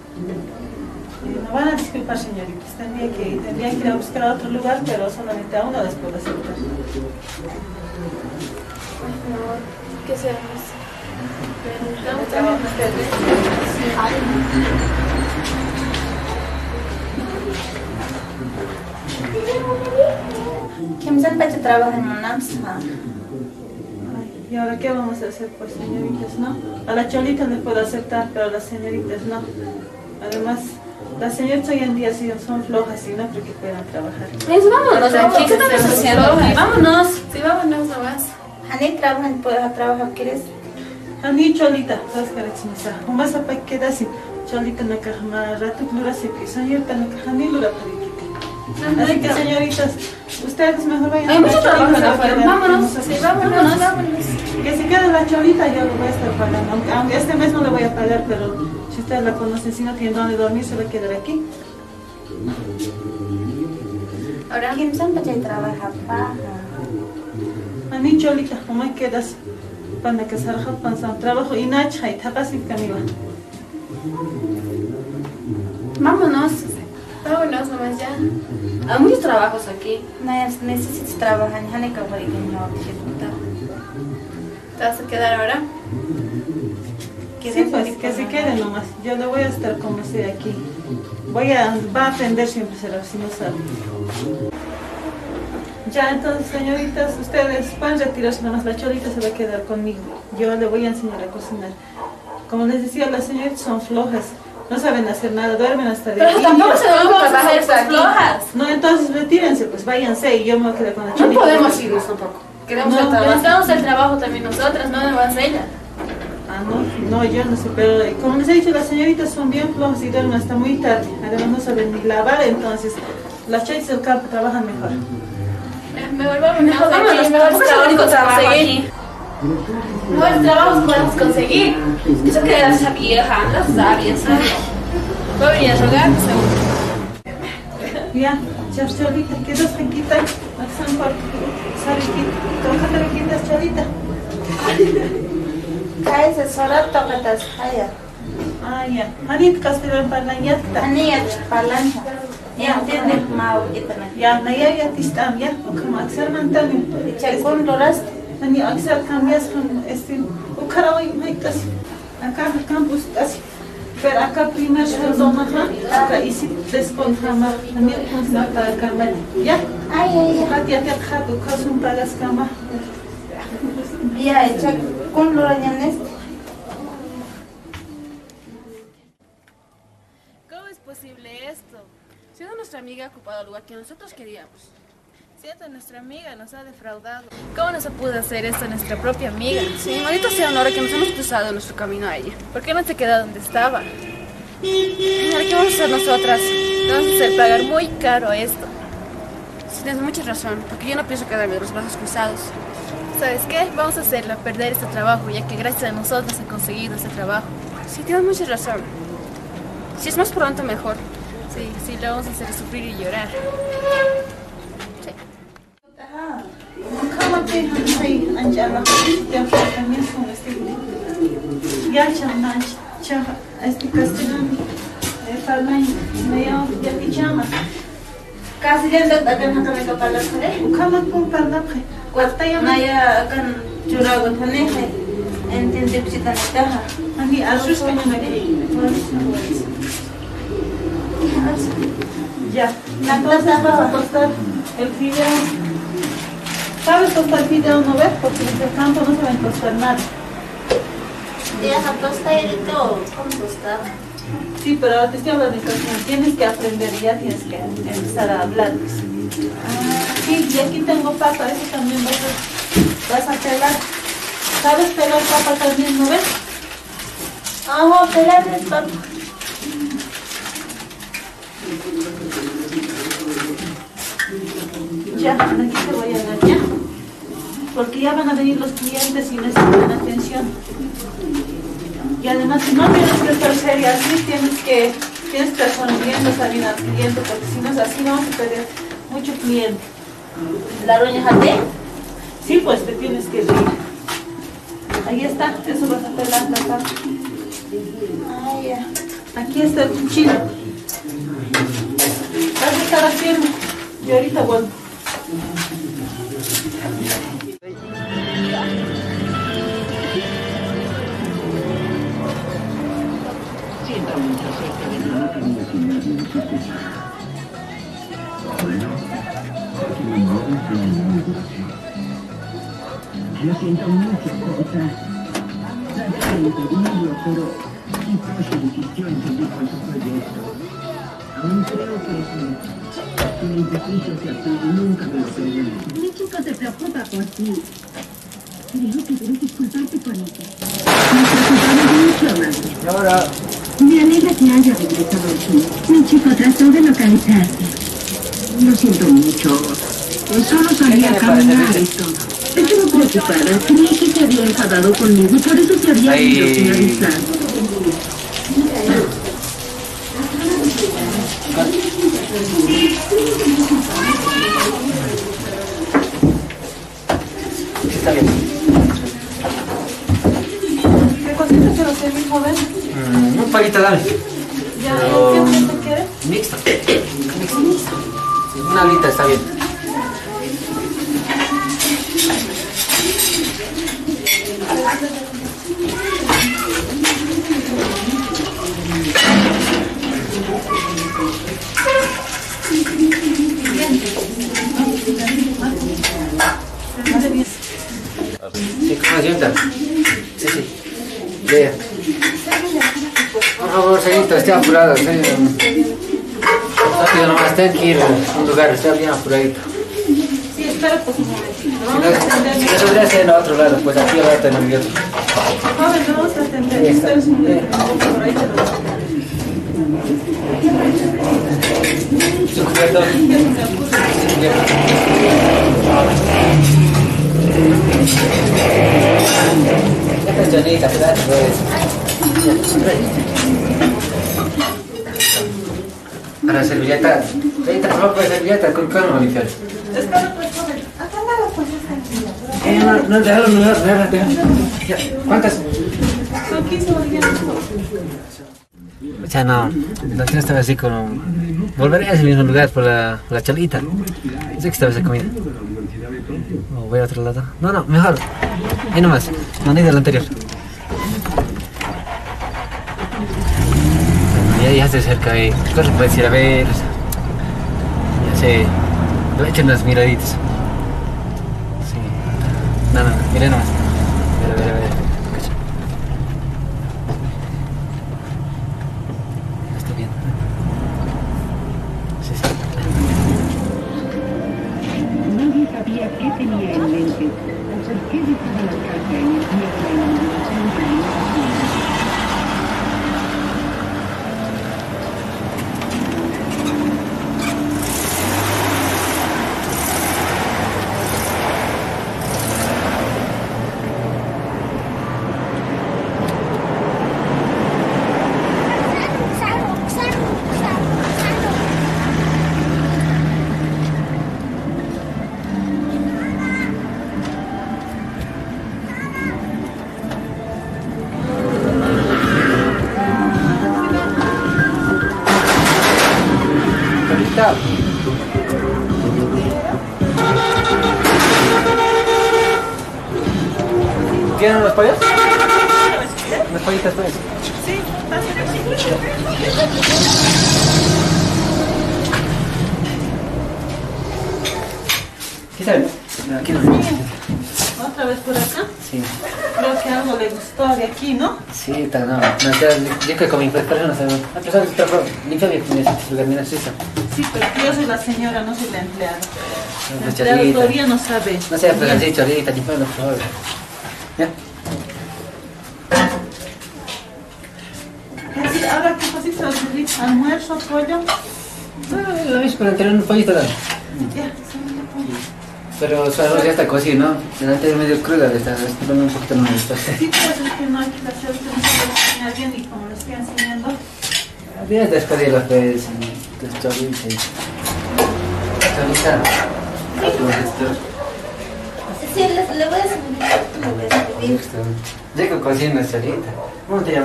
No van a disculpar, señoritas, tendría que ir a buscar a otro lugar, pero solamente a una les puedo aceptar. Por favor, ¿qué hacemos? Necesitamos Trabajo trabajo. Kimsan pacha trabaja en Monamsa. ¿Y ahora qué vamos a hacer, pues, señoritas, no? A la cholita le puedo aceptar, pero a las señoritas no. Además, las señoritas hoy en día sí son flojas y no creo que puedan trabajar. Pues vámonos aquí, ¿qué estamos haciendo? Vámonos. Sí, vámonos nomás. Hani puede trabajar, ¿quieres? Hani cholita, las características. O más apa queda así. Cholita no caja más rato, plura se que señorita no caja ni lura para así que señoritas, ustedes mejor vayan. Hay mucho trabajo afuera. Vámonos. Sí, vámonos. Que se quede la cholita, yo lo voy a estar pagando. Aunque este mes no le voy a pagar, pero si ustedes la conocen, si no tienen dónde dormir, se va a quedar aquí. Ahora Kimsan pacha trabaja paja. Ani cholita, ¿cómo quedas? Para que salga para trabajo y nacha y tapas y camiva. Vámonos. Vámonos nomás ya. Hay muchos trabajos aquí. No necesitas trabajar, Hani para que no ¿Te vas a quedar ahora? Sí, pues que se quede nomás. Yo le voy a estar como estoy aquí. Va a aprender siempre será, si no sabe. Ya, entonces, señoritas, ustedes pueden retirarse nomás. La cholita se va a quedar conmigo. Yo le voy a enseñar a cocinar. Como les decía, las señoritas son flojas. No saben hacer nada, duermen hasta de Pero tampoco se deben trabajar estas flojas. No, entonces retírense, pues váyanse y yo me voy a quedar con la No cholita. podemos irnos tampoco. Queremos el trabajo. Necesitamos el trabajo también nosotras, no más ella. Ah, no, yo no sé, pero como les he dicho, las señoritas son bien flojas y duermen hasta muy tarde. Además no saben ni lavar, entonces las chicas del campo trabajan mejor. Mejor vámonos aquí, mejor trabajos conseguir. Mejores trabajos podemos conseguir. Eso que era esa vieja, las sabias. Va a venir a rogar, seguro. Ya, cholita, quedas riquita. San Juan, tócate riquita, cholita. Caes sola, tócatas, haya. Ah, ya. Hanit castellan palanyatta. Hani palancha. Ya entiende, mau, Ya, naya tistam, ya. O como aksar mantamin. Chakun loras. Hani aksar cambias con ukarawi maitas. Acá campus casi. Pero acá primero se toma, acá isi descontama. Hani constata cama. Ya. Ay. Hati hati hati kasum pagas cama. Ya, chakun loras yanes. ¿Cómo es posible esto? Siendo nuestra amiga ha ocupado el lugar que nosotros queríamos. Siendo nuestra amiga nos ha defraudado. ¿Cómo no se pudo hacer esto a nuestra propia amiga? Sí, maldito sea Honora que nos hemos cruzado en nuestro camino a ella. ¿Por qué no te quedas donde estaba? Ahora, ¿qué vamos a hacer nosotras? Vamos a hacer pagar muy caro esto. Sí, tienes mucha razón, porque yo no pienso quedarme de los brazos cruzados. ¿Sabes qué? Vamos a hacerla perder este trabajo, ya que gracias a nosotros he conseguido este trabajo. Sí, tienes mucha razón. Si es más pronto, mejor. Sí, le vamos a hacer sufrir y llorar. Sí. Ya, este castellano, falan, ya pichama. Casi ya akan kami kepala sore. Ukamat pun parlap hai. Kuarta yang naya akan curagot hane hai. Entiende psita nitaha. Ani asus kanya lagi. Ya, entonces vamos a tostar el fideo. ¿Sabes tostar fideo, no ves? Porque en el campo no saben tostar nada. Dia tostar itu, ¿cómo tostar? Sí, pero ahora te estoy hablando de cocina. Tienes que aprender, ya tienes que empezar a hablar. Sí, y aquí tengo papa, eso también vas a pelar. ¿Sabes pelar papa también, no ves? Ah, pelar es papa. Ya, aquí te voy a dar ya. Porque ya van a venir los clientes y necesitan atención. Y además, si no tienes que estar seria así, tienes que estar sonriendo, salir al cliente, porque si no es así, vamos a perder mucho cliente. ¿La roña jate? Sí, pues te tienes que reír. Ahí está, eso vas a pelar la papa. Ah, ya. Aquí está el cuchillo. Vas a estar haciendo. Y ahorita vuelvo. Siento mucho cerca de no tenía que ir de nosotros. Bueno, porque mi móvil tiene muy dulce. Lo siento mucho, Cosa. Traté de impedirlo, pero quizás su decisión seguir con su proyecto. Aún creo que es un ejercicio que así nunca me lo perdí. Mi chico te preocupa por ti. Creo que debes disculparte por eso. Me preocupaba mucho, madre. Y ahora, Me alegra que haya regresado aquí. Mi chico trató de localizarte. Lo siento mucho. Solo salí a caminar y todo. Estaba preocupada. Creí que se había enfadado conmigo y por eso se había ido sin avisar. Está bien. ¿Qué cosita quiero servir, joven? Un palito, dame. ¿Ya? ¿Qué plato quieres? Mixto. Mixto. Una alita está bien. Sí, ¿cómo sienta? Sí, sí. Ya. Por favor, señorita, esté apurado. Rápido nomás, tengo que ir a un lugar, está bien apuradito. Sí, espera pues un momentito. Si Vamos a atender. no podría ser en otro lado, pues aquí al lado tenemos otro. Joven, vamos a atender. Espera un momentito. Por ahí te lo voy a atender. Su cubierto. Esta chanita, ¿verdad? Para servilleta. Servilleta, por favor, servilleta, con calma, limpiar. Espera pues, joven. Acá nada, pues está. No, déjalo. ¿Cuántas? Son 15 bolivianos. O sea, no quiero estar así como... Volveré a ese mismo lugar por la chalita. Sé que estaba esa comida. O voy a otro lado. No, mejor. Ahí nomás. No ni del anterior. Ya estoy cerca ahí. ¿Qué puedes ir a ver? Ya sé. Le voy a echar unas miraditas. Sí. No, mire nomás. A ver. Está bien. Sí. Nadie sabía qué tenía en mente, o por qué dejaba la casa en el día de la inauguración de la nueva tienda. ¿Quieren unas pollas? Unas pollitas, pues. Sí, ¿Qué saben? Aquí no. ¿Otra vez por acá? Sí. Creo que algo le gustó de aquí, ¿no? Sí, está, no. Yo que con mi personas, a pesar de que trabajo, limpia bien, necesitas lugar, mira, sí está. Sí, pero yo soy la señora, no soy la empleada. La Una empleada charlita. todavía no sabe. No sea, pero así, chorrita, limpiando, por favor. Ya. Sí, ahora qué cosita vas a servir, almuerzo, pollo. Lo mismo, pero tener un pollito, dale. Ya, sí, pollo. Pero su arroz ya está cocido, ¿no? La es medio cruda de esta, un poquito más después. Sí, pues es que no hay que hacer que no se lo cocinar bien y como lo estoy enseñando. Tienes que despedir los peces, tus choritas. Chorita. Sí, le voy a escribir. Rico cocina, Chorita. ¿Cómo te llamas?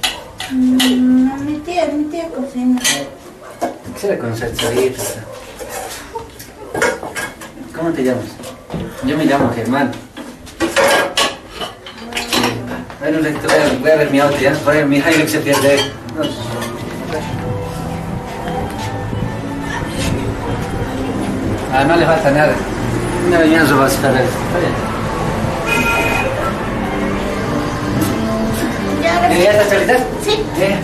Mi tía cocina. Quisiera conocer Chorita. ¿Cómo te llamas? Yo me llamo Germán. Bueno, voy a ver mi auto, ya. Por ahí mi Jaime que se pierde. No le falta nada. Una venía a vas a ver. ¿Ya estás Chorita? Sí,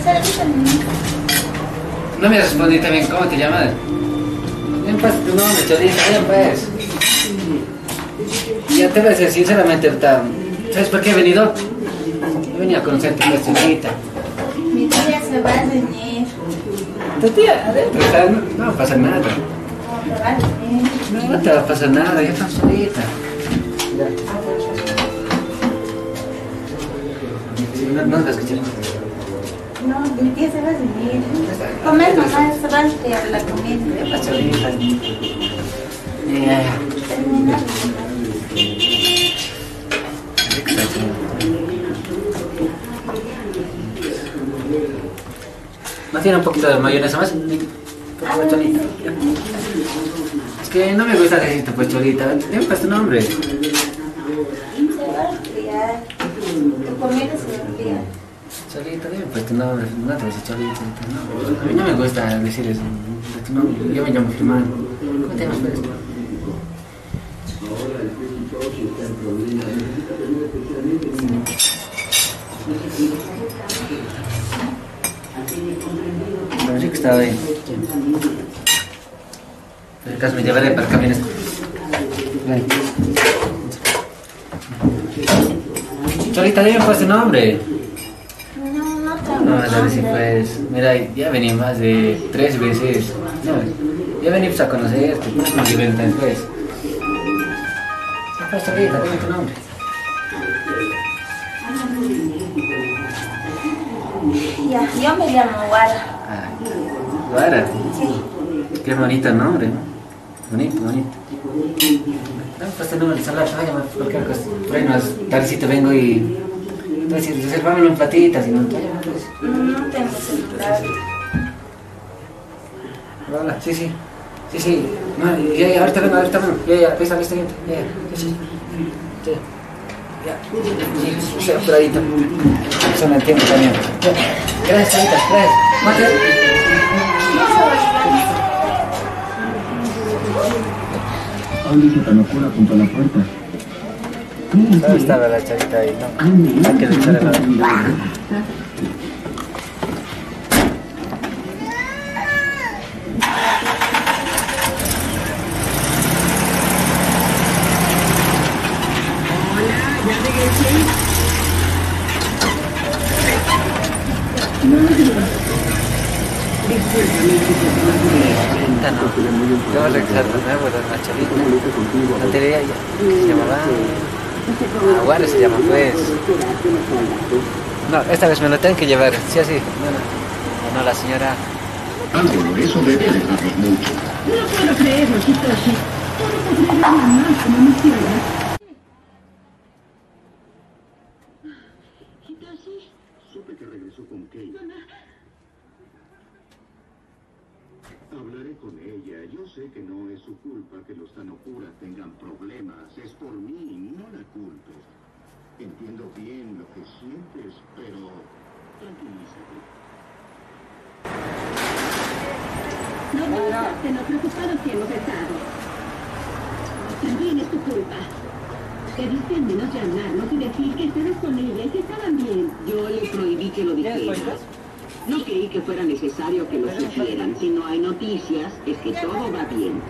no me respondí también, ¿cómo te llamas? Bien pues tu nombre, Chorita, bien pues. Ya te voy a decir sinceramente, ¿sabes por qué he venido? He venido a conocerte pues, Chorita. Mi tía se va a venir. Tu tía adentro está, no va a pasar nada. No te va a pasar nada, ya estás solita. No te escuché. No, mi tía se va a venir. Comer nomás, se va a enfriar la comida. Ya pasó solita. Termina. ¿No tiene un poquito de mayonesa más? Cholita. Es que no me gusta decirte pues Cholita. Dime pues tu nombre. Se va a enfriar. Tu comida se va a enfriar. Cholita, dime pues tu nombre. No te dices Cholita. No. A mí no me gusta decir eso de tu nombre. Yo me llamo Germán. ¿Cómo te llamas pues? Pero sí que estaba bien. En el caso me llevaré para camiones. Cholita, dime pues tu nombre. No tengo No, a ver si pues. Mira, ya vení más de 3 veces. No, ya vení pues a conocerte. No nos lleven después. Pues Cholita, dime tu nombre. Ya, yo me llamo Guara. Guara. Sí. Qué bonito nombre, ¿no? Bonito, bonito. No, pues tenemos el salario, vaya, cualquier cosa. Por ahí más tardecito vengo y... Entonces, reservame un platito, si no... No tengo celular. Hola, sí, sí. Sí, sí. No, ya, ahorita vengo. Ya, pesa, listo, ya. Sí. Ya. Sí, apuradito. Eso no entiendo también. Gracias, Cholita, gracias. Mate. Alguien se locura junto a la puerta. ¿Dónde estaba la Cholita ahí? No, hay que echarle la... Yo voy a regresar de nuevo a la Cholita. Anterior ya se llamaba... Guara se llama pues. No, esta vez me lo tengo que llevar, sí así. No, la señora... Algo de eso debe dejarnos mucho. No puedo creerlo, Hitoshi. ¿Cómo podría ir más como mi tierra? Hitoshi. Supe que regresó con Kate. Hablaré con ella. Yo sé que no es su culpa que los Tanokura tengan problemas. Es por mí, no la culpo. Entiendo bien lo que sientes, pero tranquilízate. No pensaste en lo preocupados que hemos estado. También es tu culpa. Debiste al menos llamarnos y decir que estabas con ella y que estaban bien. Yo le prohibí que lo dijera. No creí que fuera necesario que lo supieran. Si no hay noticias, es que todo va bien.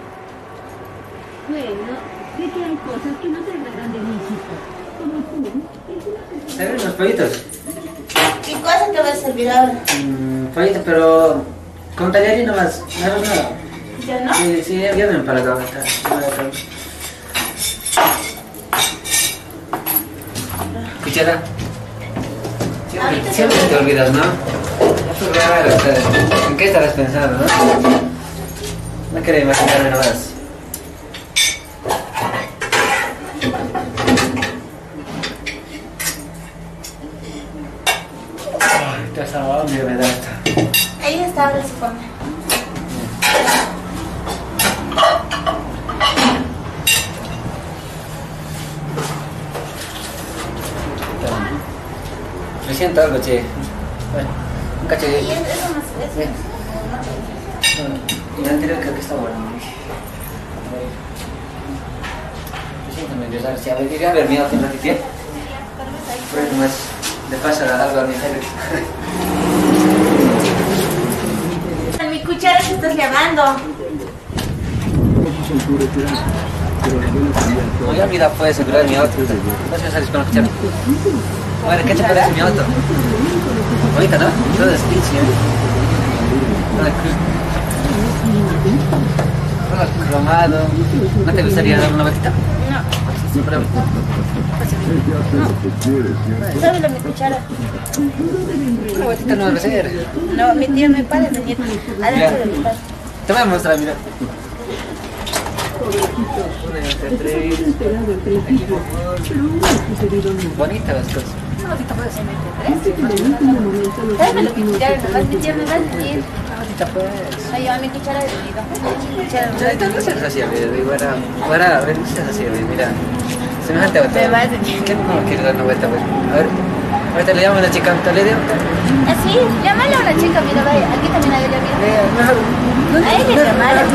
Bueno, sé que hay cosas que no te agradan de mí, chico. Como tú. ¿Saben los pollitos? ¿Qué cosa te va a servir ahora? Pollitos, pero... con tallarín nomás, nada. ¿Ya no? Sí, ya me he empalagado. cuchara. Siempre te olvidas, ¿no? Es raro, ¿en qué estarás pensando, no? No quiero imaginarme nomás. Ay, qué sabor me da esto. Ahí está, ahora se come. Me siento algo, che. Bueno, un cacho de... Y eso no se ve. Y el anterior creo que está bueno. Me siento medio raro. Si a ver, iré a ver mi auto un ratito, ¿eh? Por eso más de paso algo a mi jefe. Mi cuchara que estás lavando. No, ya vida puede asegurar mi auto. No sé si sales con la cuchara. Bueno, ¿qué te parece mi auto? Ahorita, ¿no? Todo es pinche, ¿eh? Todo cromado. ¿No te gustaría dar una vueltita? No. No. ¿Sabes mi cuchara? Una vueltita no debe ser. No, mi tío me para venir adentro de mi casa. Te voy a mostrar, mira. Bonita las cosas. No, ahorita puede ser 23. Dame lo que cuchara, nomás mi tío me va a venir. Ahorita pues. No, yo a mi cuchara de bebido. Ahorita no seas así, a ver, no seas así, mira. Semejante a Me va a venir. ¿Qué no quieres dar una vuelta, pues? A ver. Ahorita le llamo a la chica, ¿le digo? Así, llámale a una chica, mira, vaya, aquí también hay una amiga. A ella llamarle.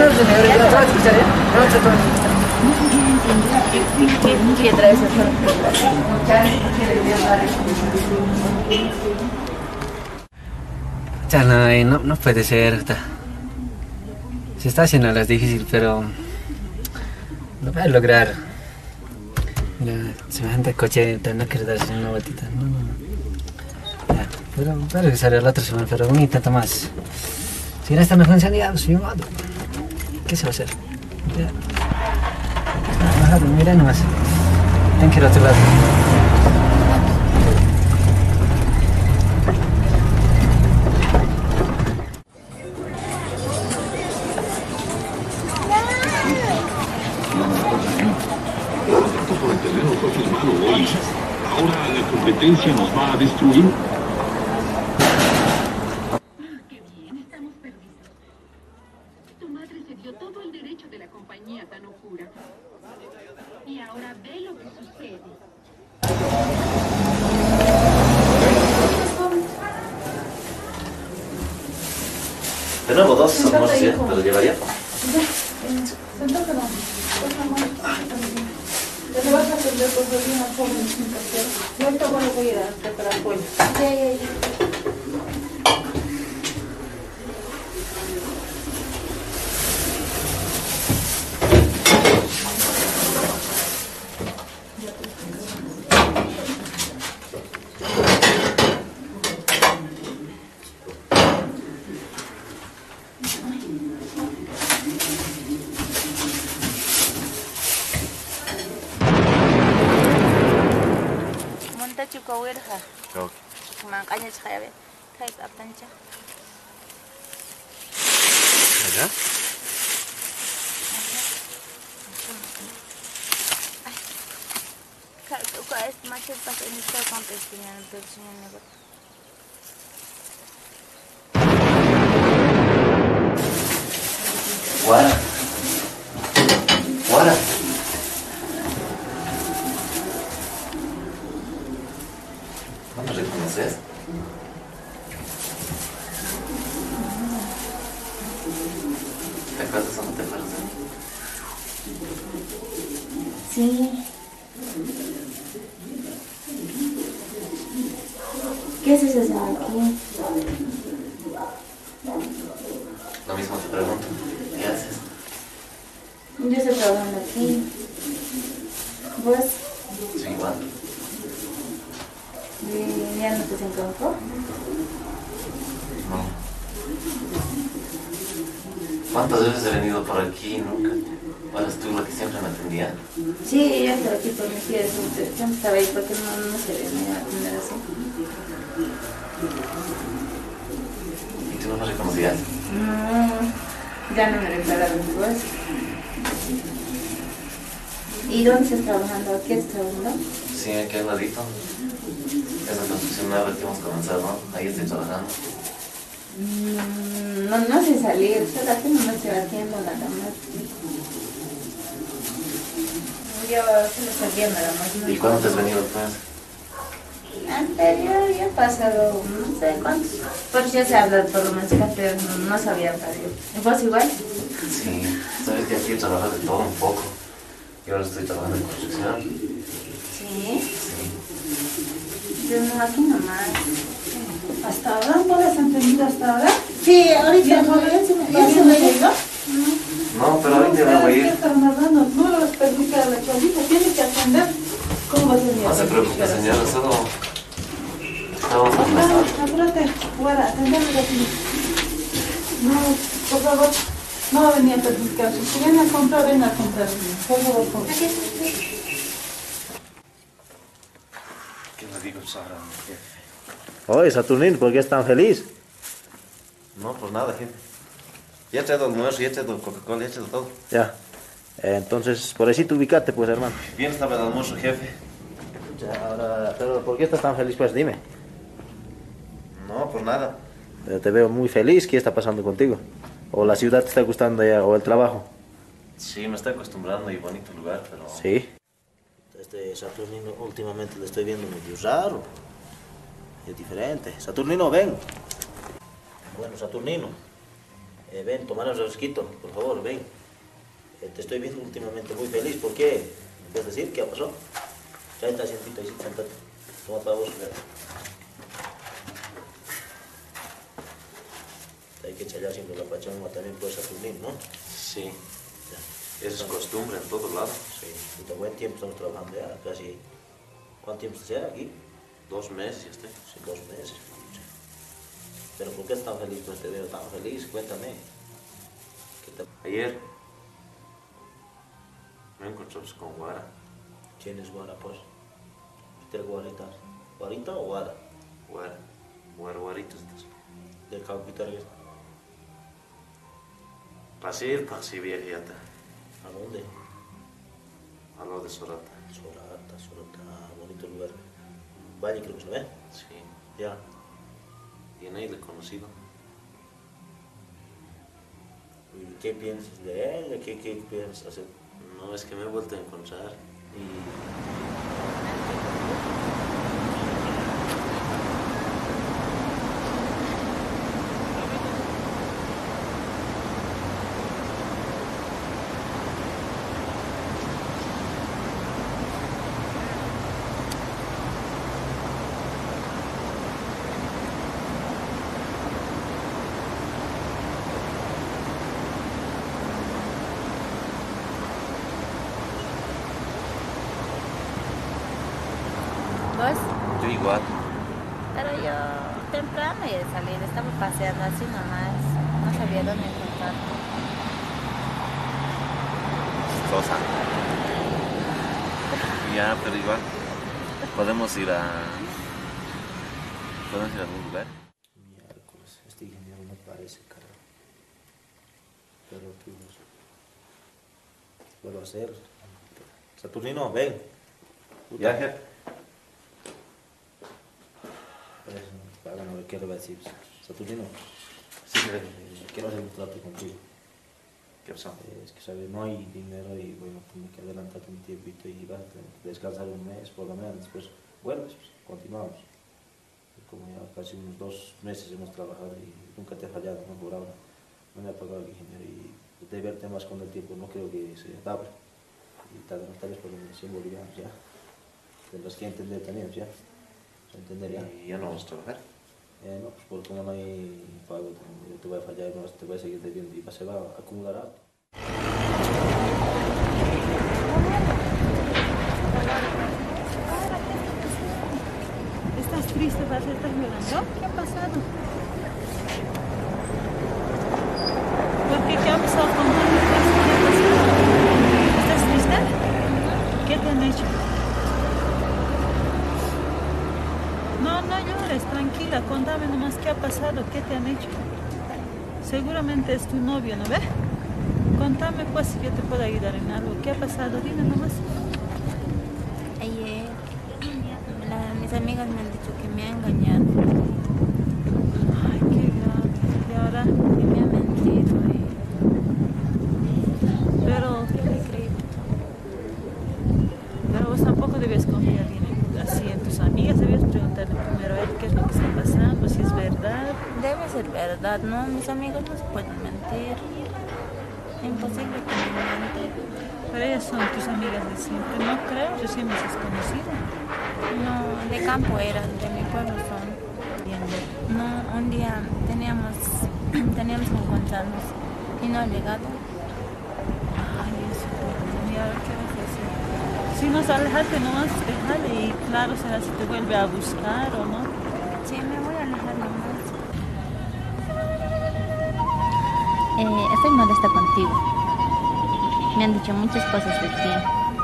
¿Qué traes eso? Ya no puede ser. Se está haciendo las difícil, pero lo va a lograr. Mira, semejante coche, no quiero darse una vueltita. No. Ya, pero que sale la otra semana, pero un intento más. Si no está mejor enseñado, soy un modo. ¿Qué se va a hacer? Ya. Mira nomás. Tengo que ir a otro lado. Por el terreno fue firmado hoy. Ahora la competencia nos va a destruir. Qué bien, estamos perdidos. Tu madre se dio todo el derecho de la compañía tan oscura. Y ahora ve lo que sucede. De nuevo, 2 almuerzos, ¿te lo llevaría? Te vas a atender por una forma sin café. No ahorita voy a ir a preparar pollo. Chuka wirha. Makanya saya kayak apa aja. ¿Ya? Kak es macet pas ini saya kompetinya bersihnya nih. Guara. Guara. ¿No me reconoces? ¿Te acuerdas o no te acuerdas de mí? Sí. ¿Qué haces aquí? Lo mismo te pregunto. ¿Qué haces? Yo estoy trabajando aquí. ¿Vos? Sí, igual. ¿Ya no te encontró? No. ¿Cuántas veces he venido por aquí? Nunca. ¿Cuál es tú la que siempre me atendía? Sí, yo estaba aquí por mi tía, siempre estaba ahí porque no se venía a atender así. ¿Y tú no me reconocías? No, ya no me recuerdo después. ¿Y dónde estás trabajando? ¿Aquí estás trabajando? Sí, aquí al ladito. Esa construcción nueva que hemos comenzado, ¿no? Ahí estoy trabajando. No sé salir, solo aquí no me estoy haciendo nada más. Yo solo estoy viendo nada más. ¿Y cuándo te has venido pues? Anterior ya ha pasado no sé cuántos. Porque ya se habla por lo menos, pero no sabía para yo. ¿Y vos igual? Sí, sabes que aquí he trabajado de todo un poco. Y ahora estoy trabajando en construcción. Sí. Sí. Yo no, aquí nomás. ¿Hasta ahora? ¿No lo has entendido hasta ahora? Sí, ahorita. ¿Ya se me ha ido? No, pero ahorita me voy a ir. No lo vas a perjudicar a la chavita, tienes que atender. ¿Cómo vas a venir? No se preocupe, señora, solo estamos conversando. Apúrate, fuera, atendeme aquí. No, por favor, no va a venir a perjudicar. Si vienen a comprar, ven a comprar. Por favor, compra. ¿Qué le digo ahora, mi jefe? Oye, Saturnino, ¿por qué es tan feliz? No, pues nada, jefe. Ya he traído almuerzo, ya he traído Coca-Cola, ya he traído todo. Ya. Entonces, por ahí tú ubicate, pues, hermano. Bien estaba el almuerzo, jefe. Ya, ahora, pero ¿por qué estás tan feliz, pues? Dime. No, por nada. Pero te veo muy feliz. ¿Qué está pasando contigo? ¿O la ciudad te está gustando ya? ¿O el trabajo? Sí, me estoy acostumbrando y bonito lugar, pero... Sí. Este Saturnino últimamente le estoy viendo medio raro. Es diferente. Saturnino, ven. Bueno, Saturnino. Ven, tomar un refresquito, por favor, ven. Te estoy viendo últimamente muy feliz. ¿Por qué? ¿Me puedes decir qué ha pasado? Tráete asientito ahí, sentate. Toma para vos. Hay que echarle haciendo la pachanga también por Saturnino, ¿no? Sí. Esa es costumbre en todos lados. Sí. Y de buen tiempo estamos trabajando ya, casi... ¿Cuánto tiempo estás aquí? 2 meses ya estoy. Sí, 2 meses. Pero ¿por qué estás tan feliz? Pues te veo tan feliz, cuéntame. Ayer me encontré con Guara. ¿Quién es Guara, pues? ¿Usted es Guarita? ¿Guarita o Guara? Guaritos. ¿Del capital que es? Pasir, viejita. ¿A dónde? Al lado de Sorata. Sorata, bonito lugar. Valle creo que se ve. Sí. Ya. Y en ahí le he conocido. ¿Y qué piensas de él? ¿Qué piensas hacer? No, es que me he vuelto a encontrar. ¿Vos? Yo igual. Pero yo temprano ya salí, estaba paseando así nomás. No sabía dónde encontrarme. Chistosa. Ya, pero igual. Podemos ir a algún lugar. Miércoles, este ingeniero no parece, carajo. Pero tú no sé. ¿Puedo hacer? Saturnino, ven. Ya, jefe. ¿Qué le va a decir? Saturnino. Sí, jefe. Quiero hacer un trato contigo. ¿Qué pasó? Es que, ¿sabes? No hay dinero y, bueno, tengo que adelantarte un tiempito y vas a tener que descansar un mes por lo menos. Después vuelves, pues, continuamos. Como ya casi unos 2 meses hemos trabajado y nunca te he fallado, ¿no? Por ahora no me ha pagado el ingeniero y de verte más con el tiempo no creo que se acabe. Y tal vez por la mención boliviana, ya. Tendrás que entender también, ya. ¿Entender ya? ¿Y ya no vamos a trabajar? No, pues porque como no hay pago, yo te voy a fallar, no, te voy a seguir debiendo y se va a acumular algo. ¿Estás triste? ¿Vas a estar llorando? ¿Qué ha pasado? ¿Por qué? ¿Qué ha pasado con tu? ¿Qué ha pasado? pasado? ¿Qué te han hecho? Seguramente es tu novio, ¿no ves? Contame pues si yo te puedo ayudar en algo. ¿Qué ha pasado? Dime nomás. Ayer mis amigas me han dicho que me ha engañado. Ay, qué grave. ¿Y ahora? Que me ha mentido. Pero, ¿qué le creí? Pero vos tampoco debes confiar así en tus amigas. Debes preguntarle primero a él qué es lo que está pasando, si es verdad. Debe ser verdad, ¿no? Mis amigos no se pueden mentir. Imposible que me mienten. Pero ellas son tus amigas de siempre. No creo, yo siempre las has conocido. No, de campo eran, de mi pueblo son. No, un día teníamos que encontrarnos y no ha llegado. Ay, eso. ¿Y ahora qué vas a hacer? Si no alejate nomás, déjale y claro será si te vuelve a buscar o no. Sí, me voy a alejar nomás. Estoy molesta contigo. Me han dicho muchas cosas de ti.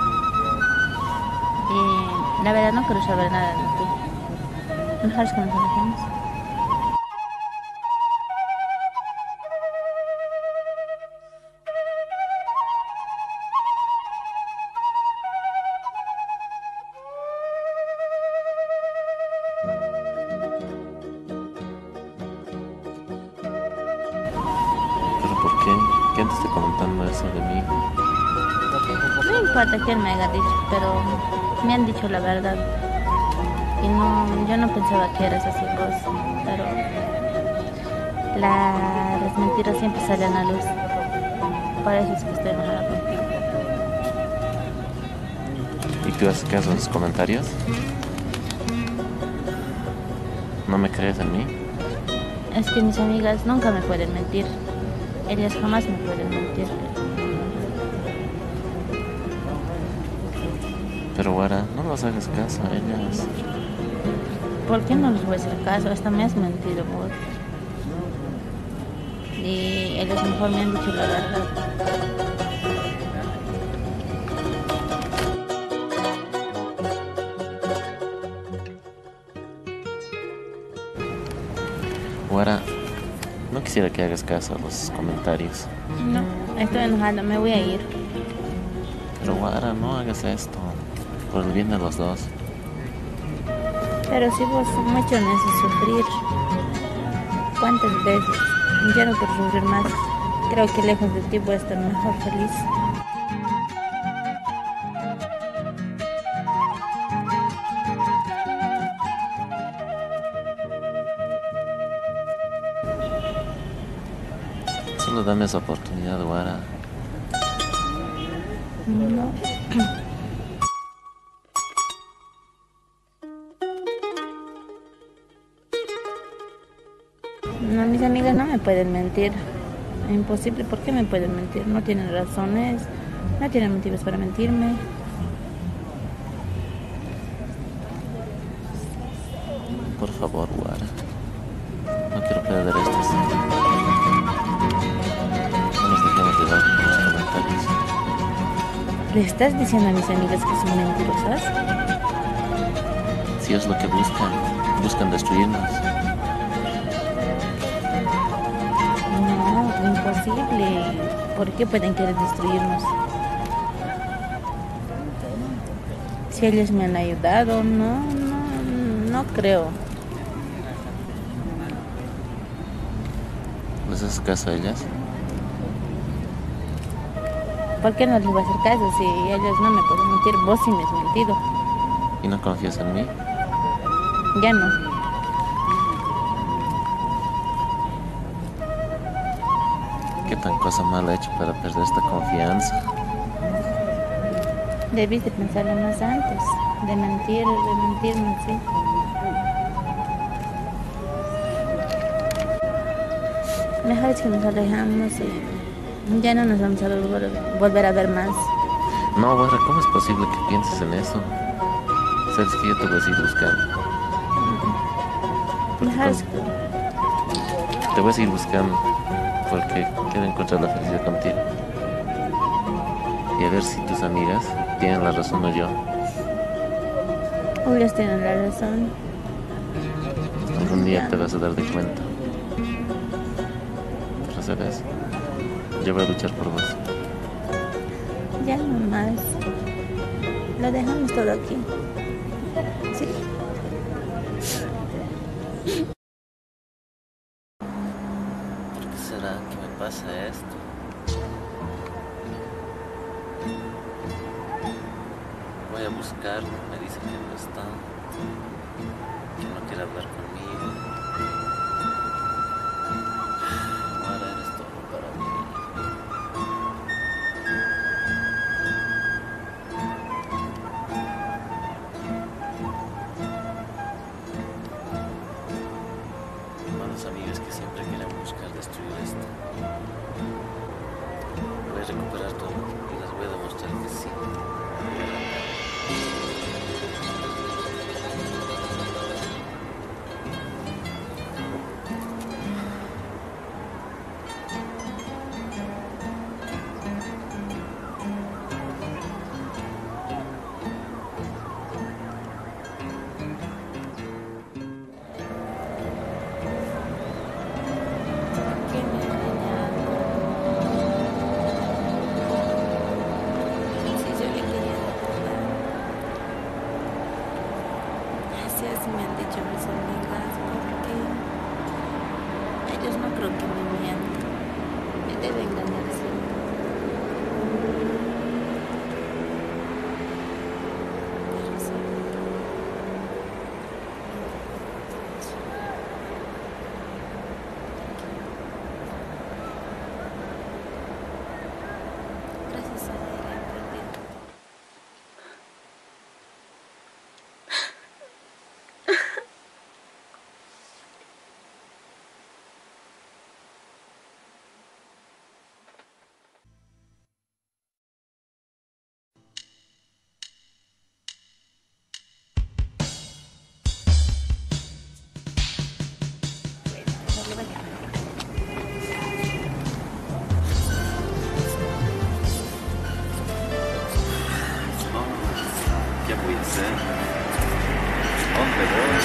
La verdad no quiero saber nada de ti. Mejor es que nos alejemos. ¿Pero por qué? ¿Quién te está comentando eso de mí? No importa quién me haya dicho, pero me han dicho la verdad. Y no, yo no pensaba que eras así vos, pero las mentiras siempre salen a luz. Por eso es que estoy enojada contigo. ¿Y tú haces caso a sus comentarios? ¿No me crees en mí? Es que mis amigas nunca me pueden mentir. Ellas jamás me pueden mentir. Pero Guara, no nos hagas caso a ellas. ¿Por qué no les voy a hacer caso? Hasta me has mentido vos. Y ellos mejor me han dicho la verdad. Guara, no quisiera que hagas caso a los comentarios. No, estoy enojada, me voy a ir. Pero Guara, no hagas esto. Por el bien de los dos. Pero si vos mucho me haces sufrir. ¿Cuántas veces? Ya no quiero sufrir más. Creo que lejos de ti voy a estar mejor feliz. Solo dame esa oportunidad, Guara. No. No, mis amigas no me pueden mentir. Es imposible. ¿Por qué me pueden mentir? No tienen razones, no tienen motivos para mentirme. Por favor, Guara. No quiero perder esto así. No nos dejemos llevar por los comentarios. ¿Le estás diciendo a mis amigas que son mentirosas? Si es lo que buscan destruirnos. No, imposible. ¿Por qué pueden querer destruirnos? Si ellos me han ayudado, no creo. ¿Les haces caso a ellas? ¿Por qué no les voy a hacer caso si ellos no me pueden mentir? Vos sí me has mentido. ¿Y no confías en mí? Ya no. ¿Qué tan cosa mala he hecho para perder esta confianza? Debiste pensarlo más antes. De mentirme así. Mejor es que nos alejamos y ya no nos vamos a volver a ver más. No, Guara, ¿cómo es posible que pienses en eso? Sabes que yo te voy a seguir buscando. Te voy a seguir buscando porque quiero encontrar la felicidad contigo. Y a ver si tus amigas tienen la razón o yo. Ellos tienen la razón. Algún día te vas a dar de cuenta. hagas, yo voy a luchar por vos. Ya no más. Lo dejamos todo aquí. ¿Sí? ¿Por qué será que me pasa esto? Voy a buscarlo, me dice que no está, que no quiere hablar conmigo. Ahora eres todo para mí. Malos amigos que siempre quieren buscar destruir esto. Voy a recuperar todo y les voy a demostrar que sí. Me han dicho mis amigas porque ellos no creo que me mientan, me deben engañar siempre. Pero sí. Gracias a él he aprendido. ¿Qué voy a hacer? ¿Dónde voy?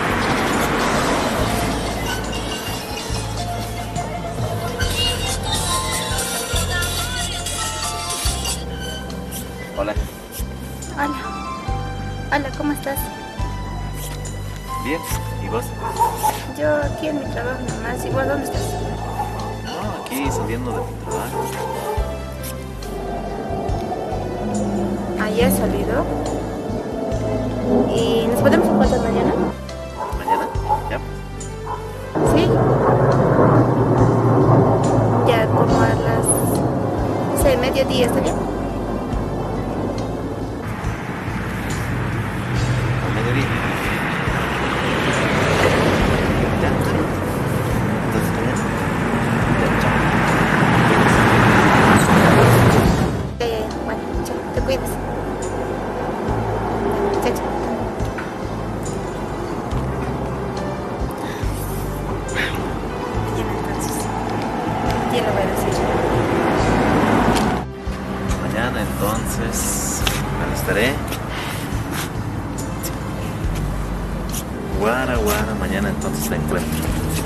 Hola. Hola. Hola, ¿cómo estás? Bien, ¿y vos? Yo aquí en mi trabajo nomás. ¿Y vos dónde estás? No, aquí saliendo de mi trabajo. Ayer he salido. ¿Y nos podemos encontrar mañana? ¿Mañana? Ya. Sí. Ya como a las 6, mediodía, ¿está bien? A mediodía. Ya, está bien. Entonces mañana. Ya, chao. Bueno, chao, te cuidas. Chao, chao. Mañana entonces. Ya lo voy a decir. Mañana entonces me alistaré. Guara, guara, mañana entonces la encuentro.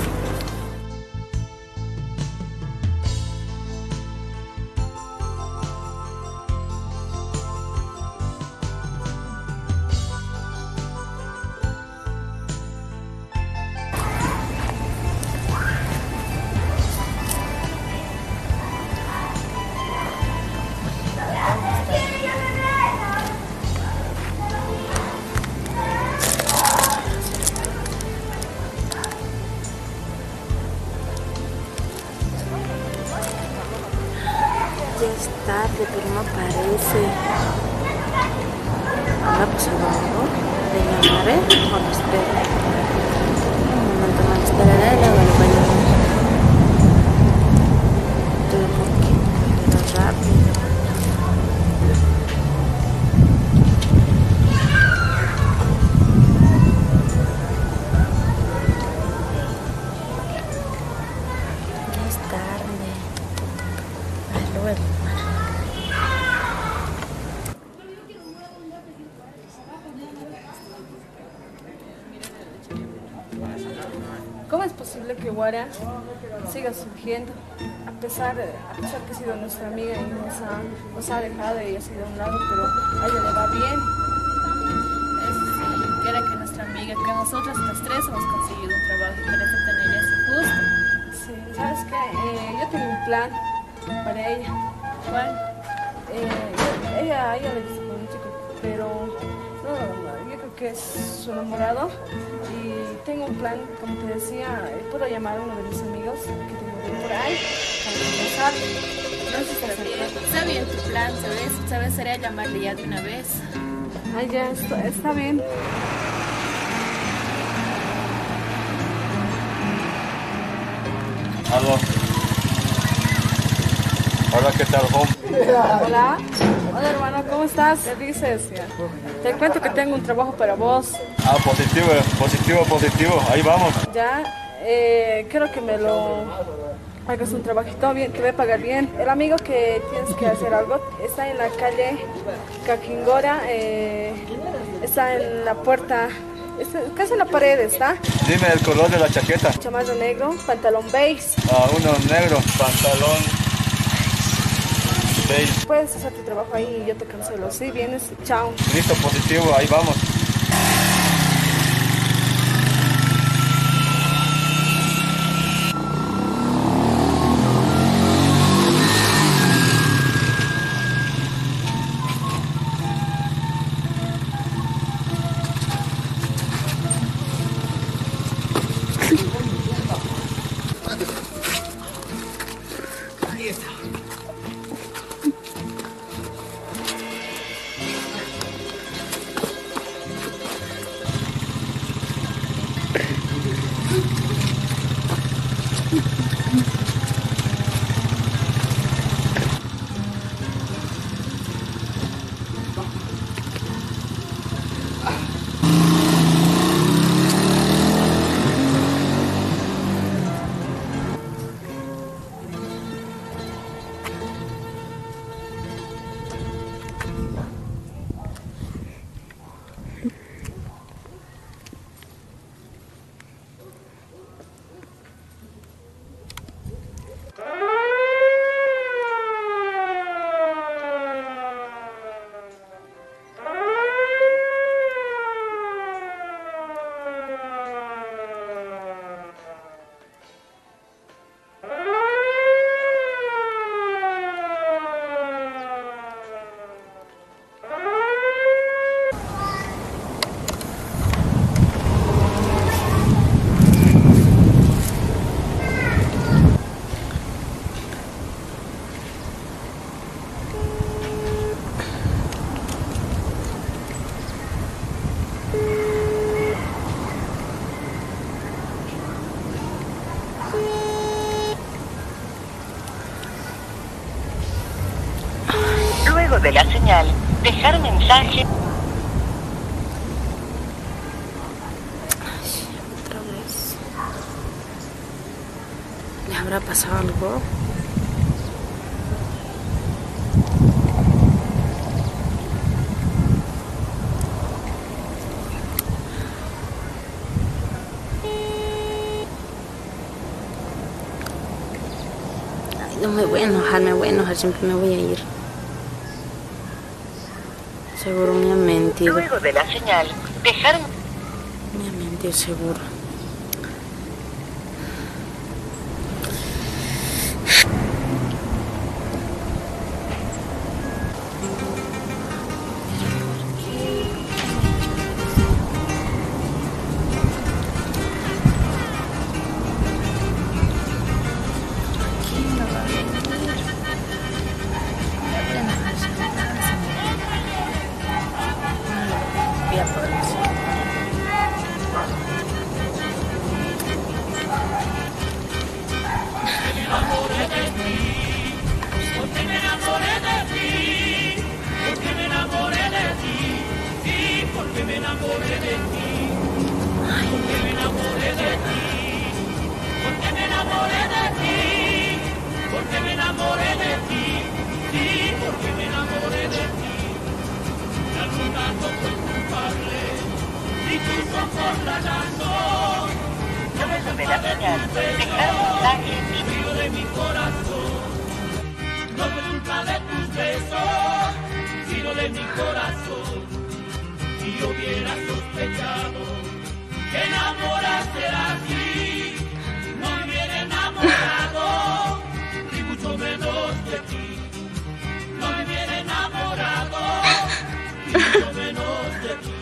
Ya es tarde, pero no parece. ¿Habrá pasado algo? ¿Le llamaré o lo espero? Un momento más esperaré, luego lo voy a llamar. Todo porque pero rápido. Ya es tarde. Ay, lo voy a llamar. ¿Cómo es posible que Guara siga surgiendo. A pesar que ha sido nuestra amiga y nos ha dejado y ha sido a un lado, pero a ella le va bien. Eso sí, quiere que nuestra amiga, que nosotras las tres hemos conseguido un trabajo y parece tener eso justo. Sí, ¿sabes qué? Yo tengo un plan para ella. ¿Cuál? Ella le dice con un chico, pero no, yo creo que es su enamorado y tengo un plan, como te decía, puedo llamar a uno de mis amigos que tengo por ahí para conversar. No sé si está bien tu plan, ¿sabes? Sería llamarle ya de una vez. Ay, ya, está bien. Aló. Hola, ¿qué tal, home? Hola. Hola, hermano, ¿cómo estás? ¿Qué dices? Te cuento que tengo un trabajo para vos. Ah, positivo. Ahí vamos. Ya, quiero que me lo hagas un trabajito bien, que me pagar bien. El amigo que tienes que hacer algo está en la calle Caquingora, está en la puerta, casi en la pared, ¿está? Dime el color de la chaqueta. Chamarra negro, pantalón beige. Ah, uno negro, pantalón beige. Puedes hacer tu trabajo ahí y yo te cancelo. ¿Sí? ¿Vienes? Chao. Listo, positivo, ahí vamos. Ahí está. Luego de la señal, dejar mensaje. Otra vez. ¿Le habrá pasado algo? Ay, no me voy a enojar, siempre me voy a ir. Seguro me ha mentido. Luego de la señal, dejar... Me ha mentido, seguro. Luego de la señal, dejar mensaje. yo hubiera sospechado que enamorarse era así. No me hubiera enamorado, ni mucho menos de ti. No me hubiera enamorado, ni mucho menos de ti.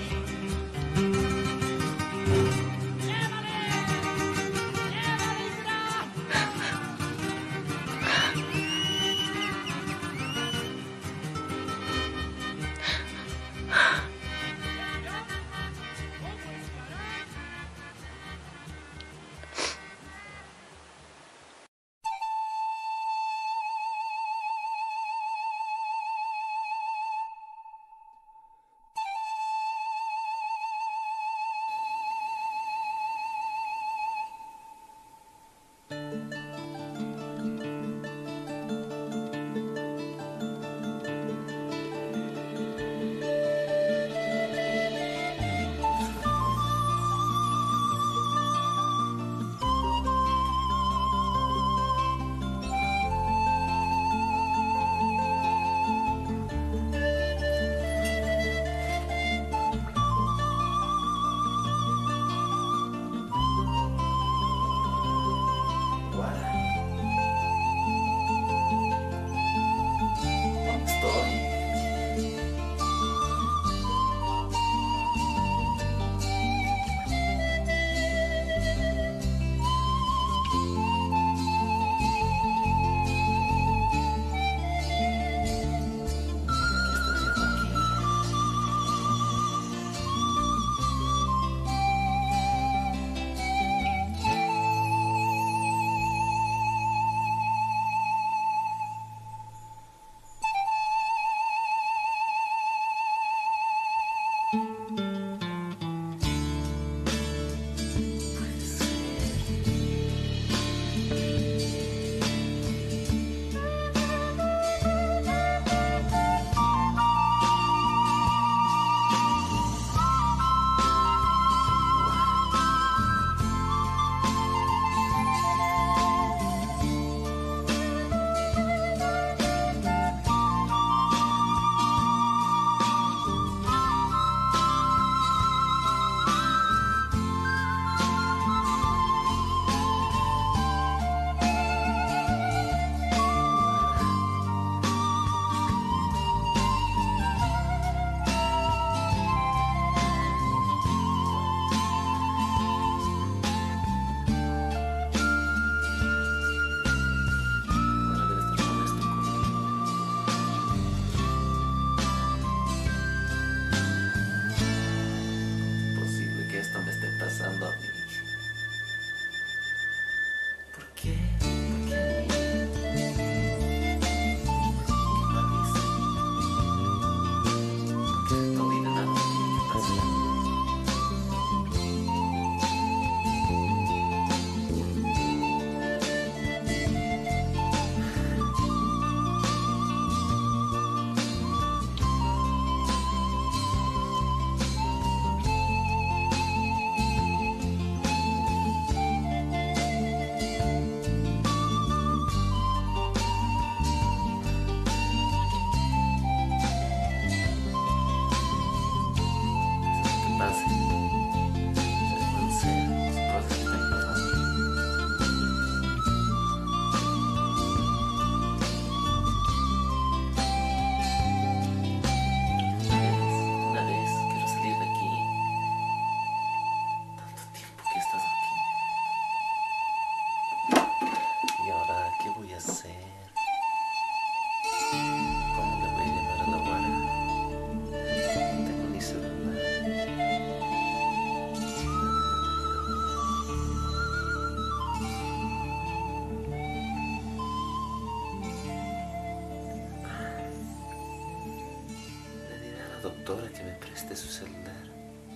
Doctora, que me preste su celular.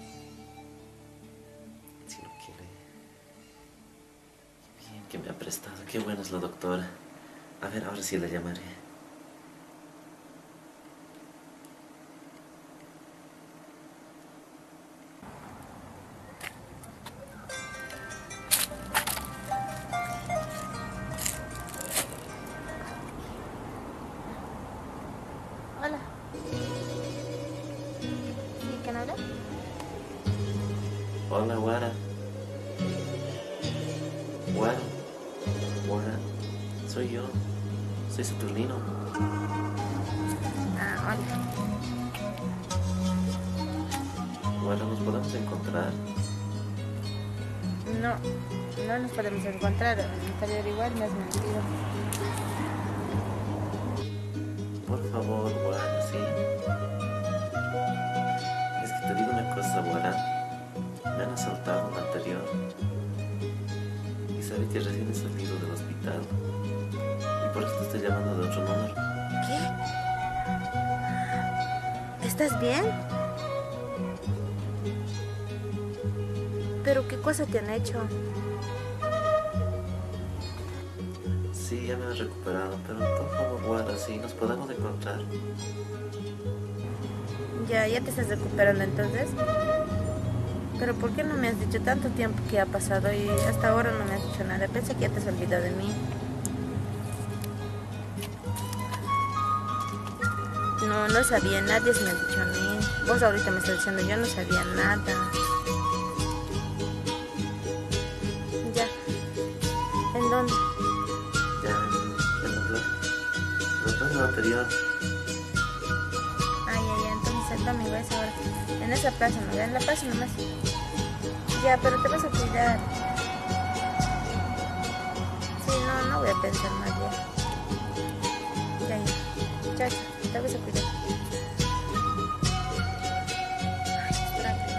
Si no quiere. Bien que me ha prestado. Qué buena es la doctora. A ver, ahora sí la llamaré. Hola. ¿Sí? ¿Quién habla? soy yo. Soy Saturnino. Ah, hola. Bueno, nos podemos encontrar. No, no nos podemos encontrar. Anterior igual me has mentido. Por favor, Guara, sí. Es que te digo una cosa, Guara. Me han asaltado en anterior. Y sabes que recién he salido del hospital. Y por eso te estoy llamando de otro número. ¿Qué? ¿Estás bien? ¿Pero qué cosa te han hecho? Sí, ya me he recuperado, pero por favor, Guara, sí, nos podemos encontrar. Ya te estás recuperando entonces. Pero ¿por qué no me has dicho tanto tiempo que ha pasado y hasta ahora no me has dicho nada? Pensé que ya te has olvidado de mí. No sabía, nadie se me ha dicho a mí. Vos ahorita me estás diciendo, yo no sabía nada. Ya. ¿En dónde? Ya, en la plaza anterior. Ay, entonces ¿dónde vas ahora? En esa plaza, ¿no? En la plaza nomás. Ya, pero te vas a cuidar. Sí, no voy a pensar más bien. Ya. Chao, te vas a cuidar. Ay, espérate.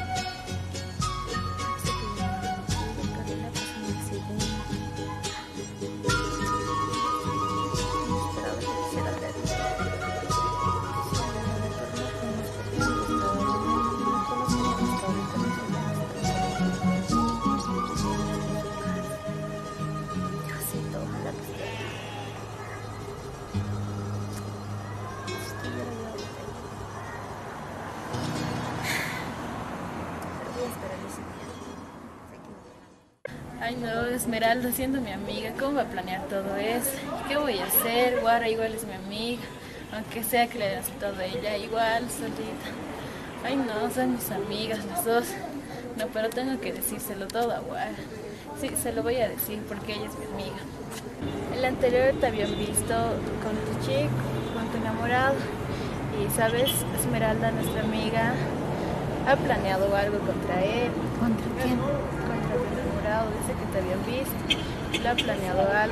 Ay no, Esmeralda siendo mi amiga, ¿cómo va a planear todo eso? ¿Qué voy a hacer? Guara igual es mi amiga, aunque sea que le haya aceptado a ella, igual solita. Ay no, son mis amigas las dos. No, pero tengo que decírselo todo a Guara. Sí, se lo voy a decir porque ella es mi amiga. El anterior te habían visto con tu chico, con tu enamorado. Y sabes, Esmeralda, nuestra amiga, ha planeado algo contra él. ¿Contra quién? Contra tu enamorado, dice que te habían visto. Le ha planeado algo.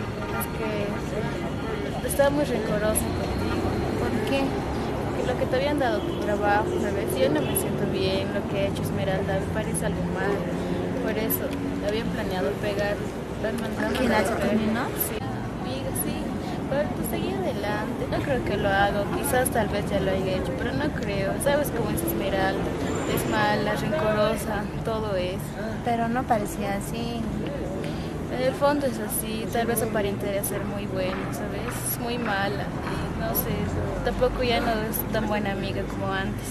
Es que está muy rencorosa contigo. ¿Por qué? Porque lo que te habían dado tu trabajo, ¿sabes? Yo no me siento bien, lo que ha hecho Esmeralda me parece algo mal. Por eso, le habían planeado pegar. ¿Quién ha hecho conmigo? Sí, amiga, sí. Pero tú seguí adelante. No creo que lo haga, quizás tal vez ya lo haya hecho, pero no creo. ¿Sabes cómo es Esmeralda? Es mala, rencorosa, todo eso. Pero no parecía así. En el fondo es así, tal vez aparentaría ser muy buena, ¿sabes? Es muy mala y no sé, tampoco ya no es tan buena amiga como antes.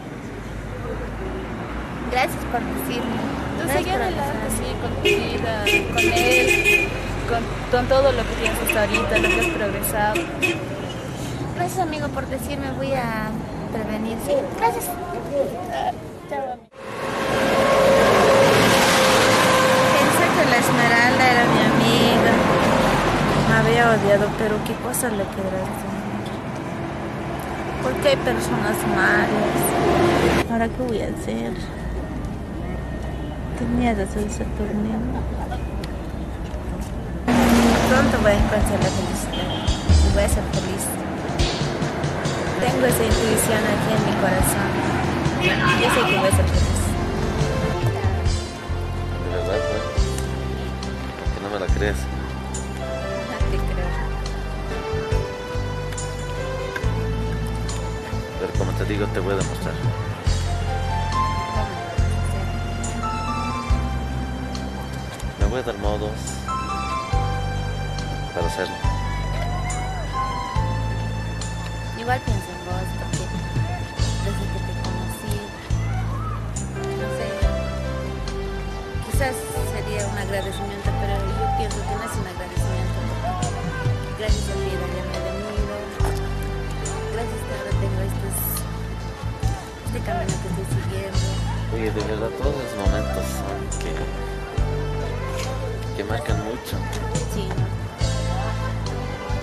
Gracias por decirme. Tú sigue adelante, sí, con tu vida, con él, con todo lo que tienes hasta ahorita, lo que has progresado. Gracias, amigo, por decirme. Voy a prevenir. Sí, gracias. Chao. Pensé que la Esmeralda era mi amiga. Me había odiado, pero qué cosas le quedará hacer. Porque hay personas malas. ¿Ahora qué voy a hacer? Tenía de ser Saturnino. Pronto voy a encontrar la felicidad y voy a ser feliz. Tengo esa intuición aquí en mi corazón. Yo sé que voy a ser feliz. De verdad, que no me la crees. No te creo. Pero como te digo, te voy a demostrar. Me voy a dar modos para hacerlo. Igual pienso en vos porque desde que te conocí, no sé, quizás sería un agradecimiento, pero yo pienso que no es un agradecimiento porque gracias a ti ya me he venido, gracias a que ahora tengo este camino que estoy siguiendo. Oye, de verdad, todos esos momentos que marcan mucho. Sí.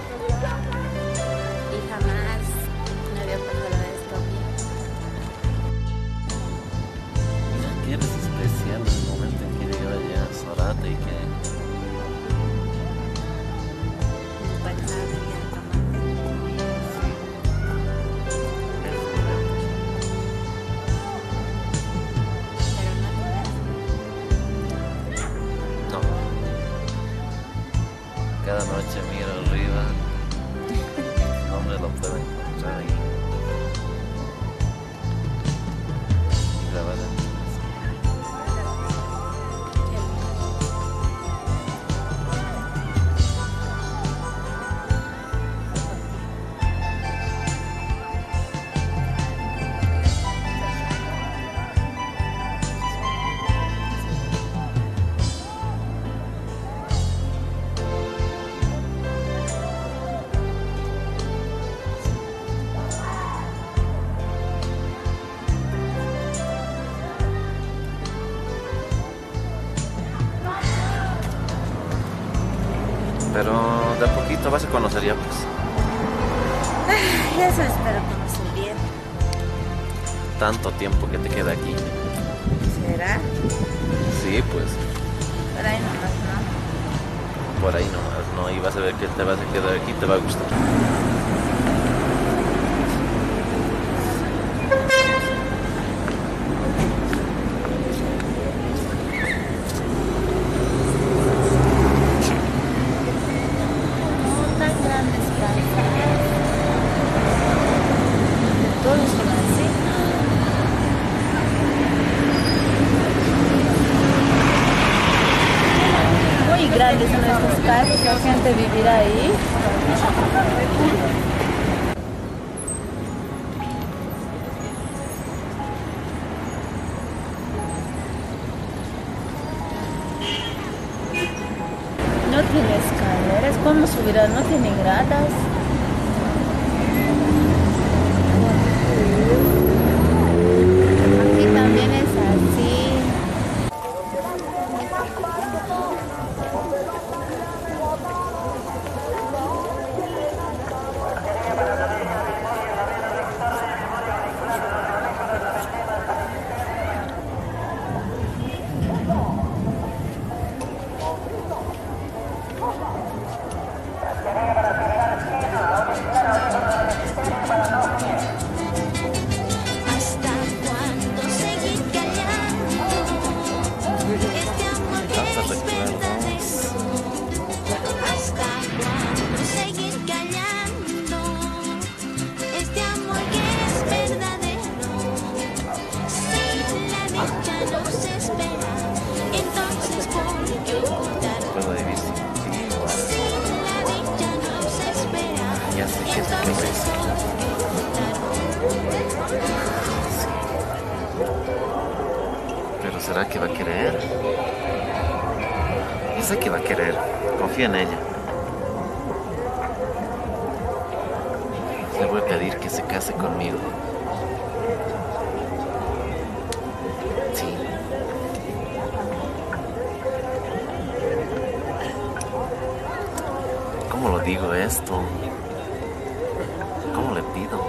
miro arriba. No me lo puedo encontrar ahí. Y grabar antes. Pero de a poquito vas a conocer ya, pues. Ya se espero conocer bien. Tanto tiempo que te queda aquí. ¿Será? Sí, pues. Por ahí nomás, ¿no? Por ahí nomás, ¿no? Y vas a ver que te vas a quedar aquí, te va a gustar. Grandes son estos casas, la gente vivirá ahí. No tiene escaleras, ¿cómo subirás? No tiene gradas. Aquí también es así. Pero ¿será que va a querer? Yo sé que va a querer. Confía en ella. Le voy a pedir que se case conmigo. Sí. ¿Cómo lo digo esto? ¿Cómo le pido?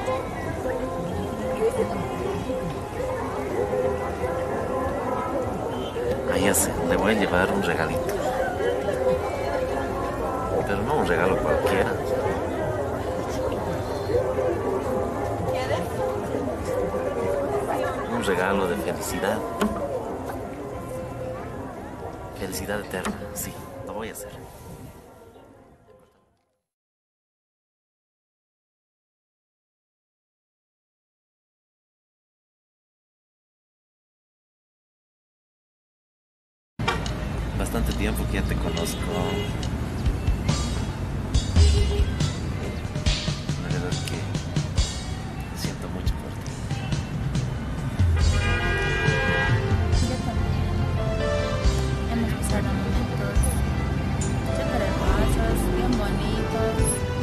Ahí ya sé, le voy a llevar un regalito. Pero no un regalo cualquiera. Un regalo de felicidad. Felicidad eterna, sí, lo voy a hacer. Bastante tiempo que ya te conozco. La verdad es que siento mucho por ti. Yo también. Hemos pasado momentos súper hermosos, bien bonitos.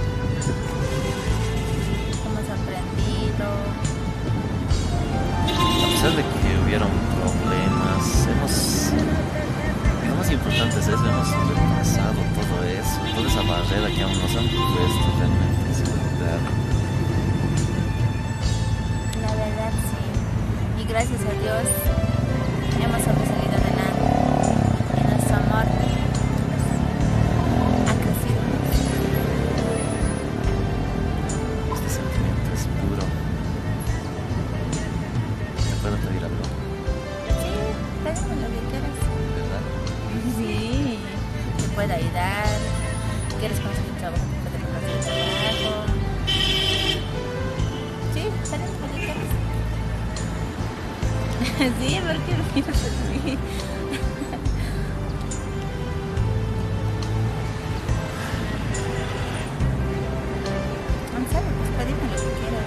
Hemos aprendido. A pesar de que hubieron problemas, lo más importante es eso, hemos repasado todo. Sí, ¿por qué miras así? Gonzalo, pues pedime lo que quieras.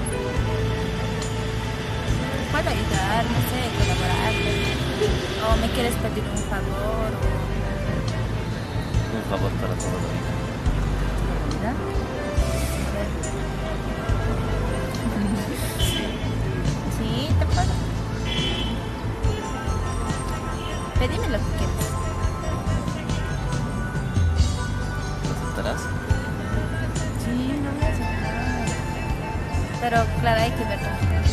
Puedo ayudar, no sé, colaborar. O me quieres pedir un favor. Un favor para toda la vida. ¿Verdad? Sí, te puedo. Pedime lo que quieras. ¿Lo aceptarás? Sí, no voy a aceptar. Pero claro, hay que ver con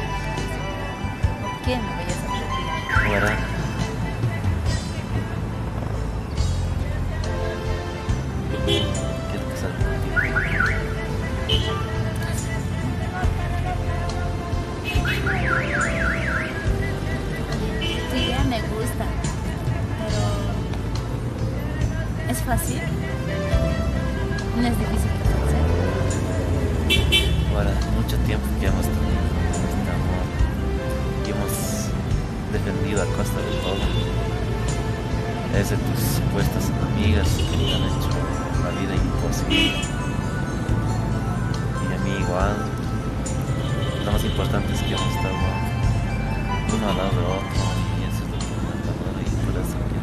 quién me voy a aceptar. Guará. Quiero casarme contigo. Tu idea me gusta, pero ¿es fácil? ¿No es difícil de hacer? Ahora, mucho tiempo que hemos tenido este amor y hemos defendido a costa de todo. Es de tus supuestas amigas que me han hecho la vida imposible. Y a mí igual. Lo más importante es que hemos estado uno al lado del otro y eso es lo que me valora y por eso quiero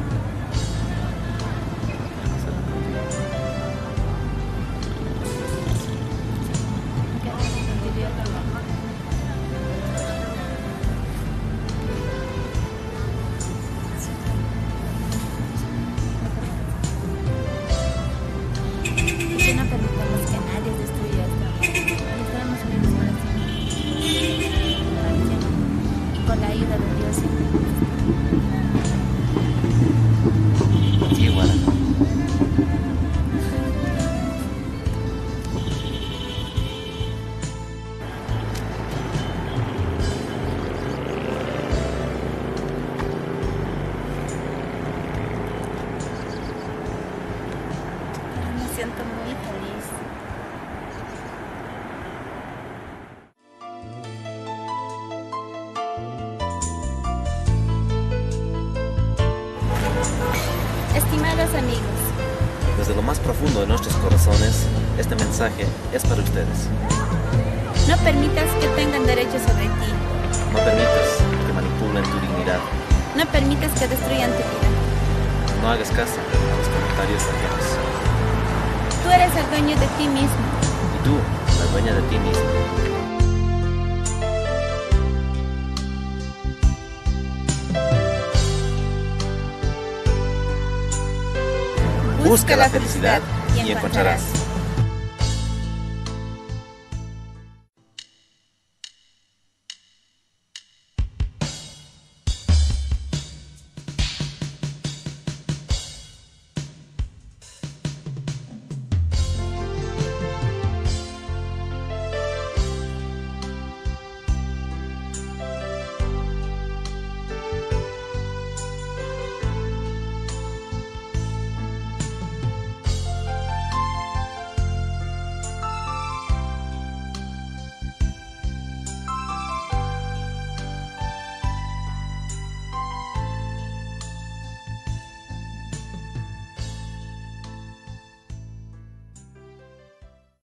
casarme contigo. Que no permitamos que nadie destruya esto. Y estaremos unidos para siempre. Con la ayuda de Dios siempre. Sí, Guara. Me siento muy feliz. Estimados amigos, Desde lo más profundo de nuestros corazones, este mensaje es para ustedes. no permitas que tengan derecho sobre ti. No permitas que manipulen tu dignidad. No permitas que destruyan tu vida. No hagas caso a los comentarios ajenos. Tú eres el dueño de ti mismo. Y tú, la dueña de ti mismo. Busca la felicidad y encontrarás.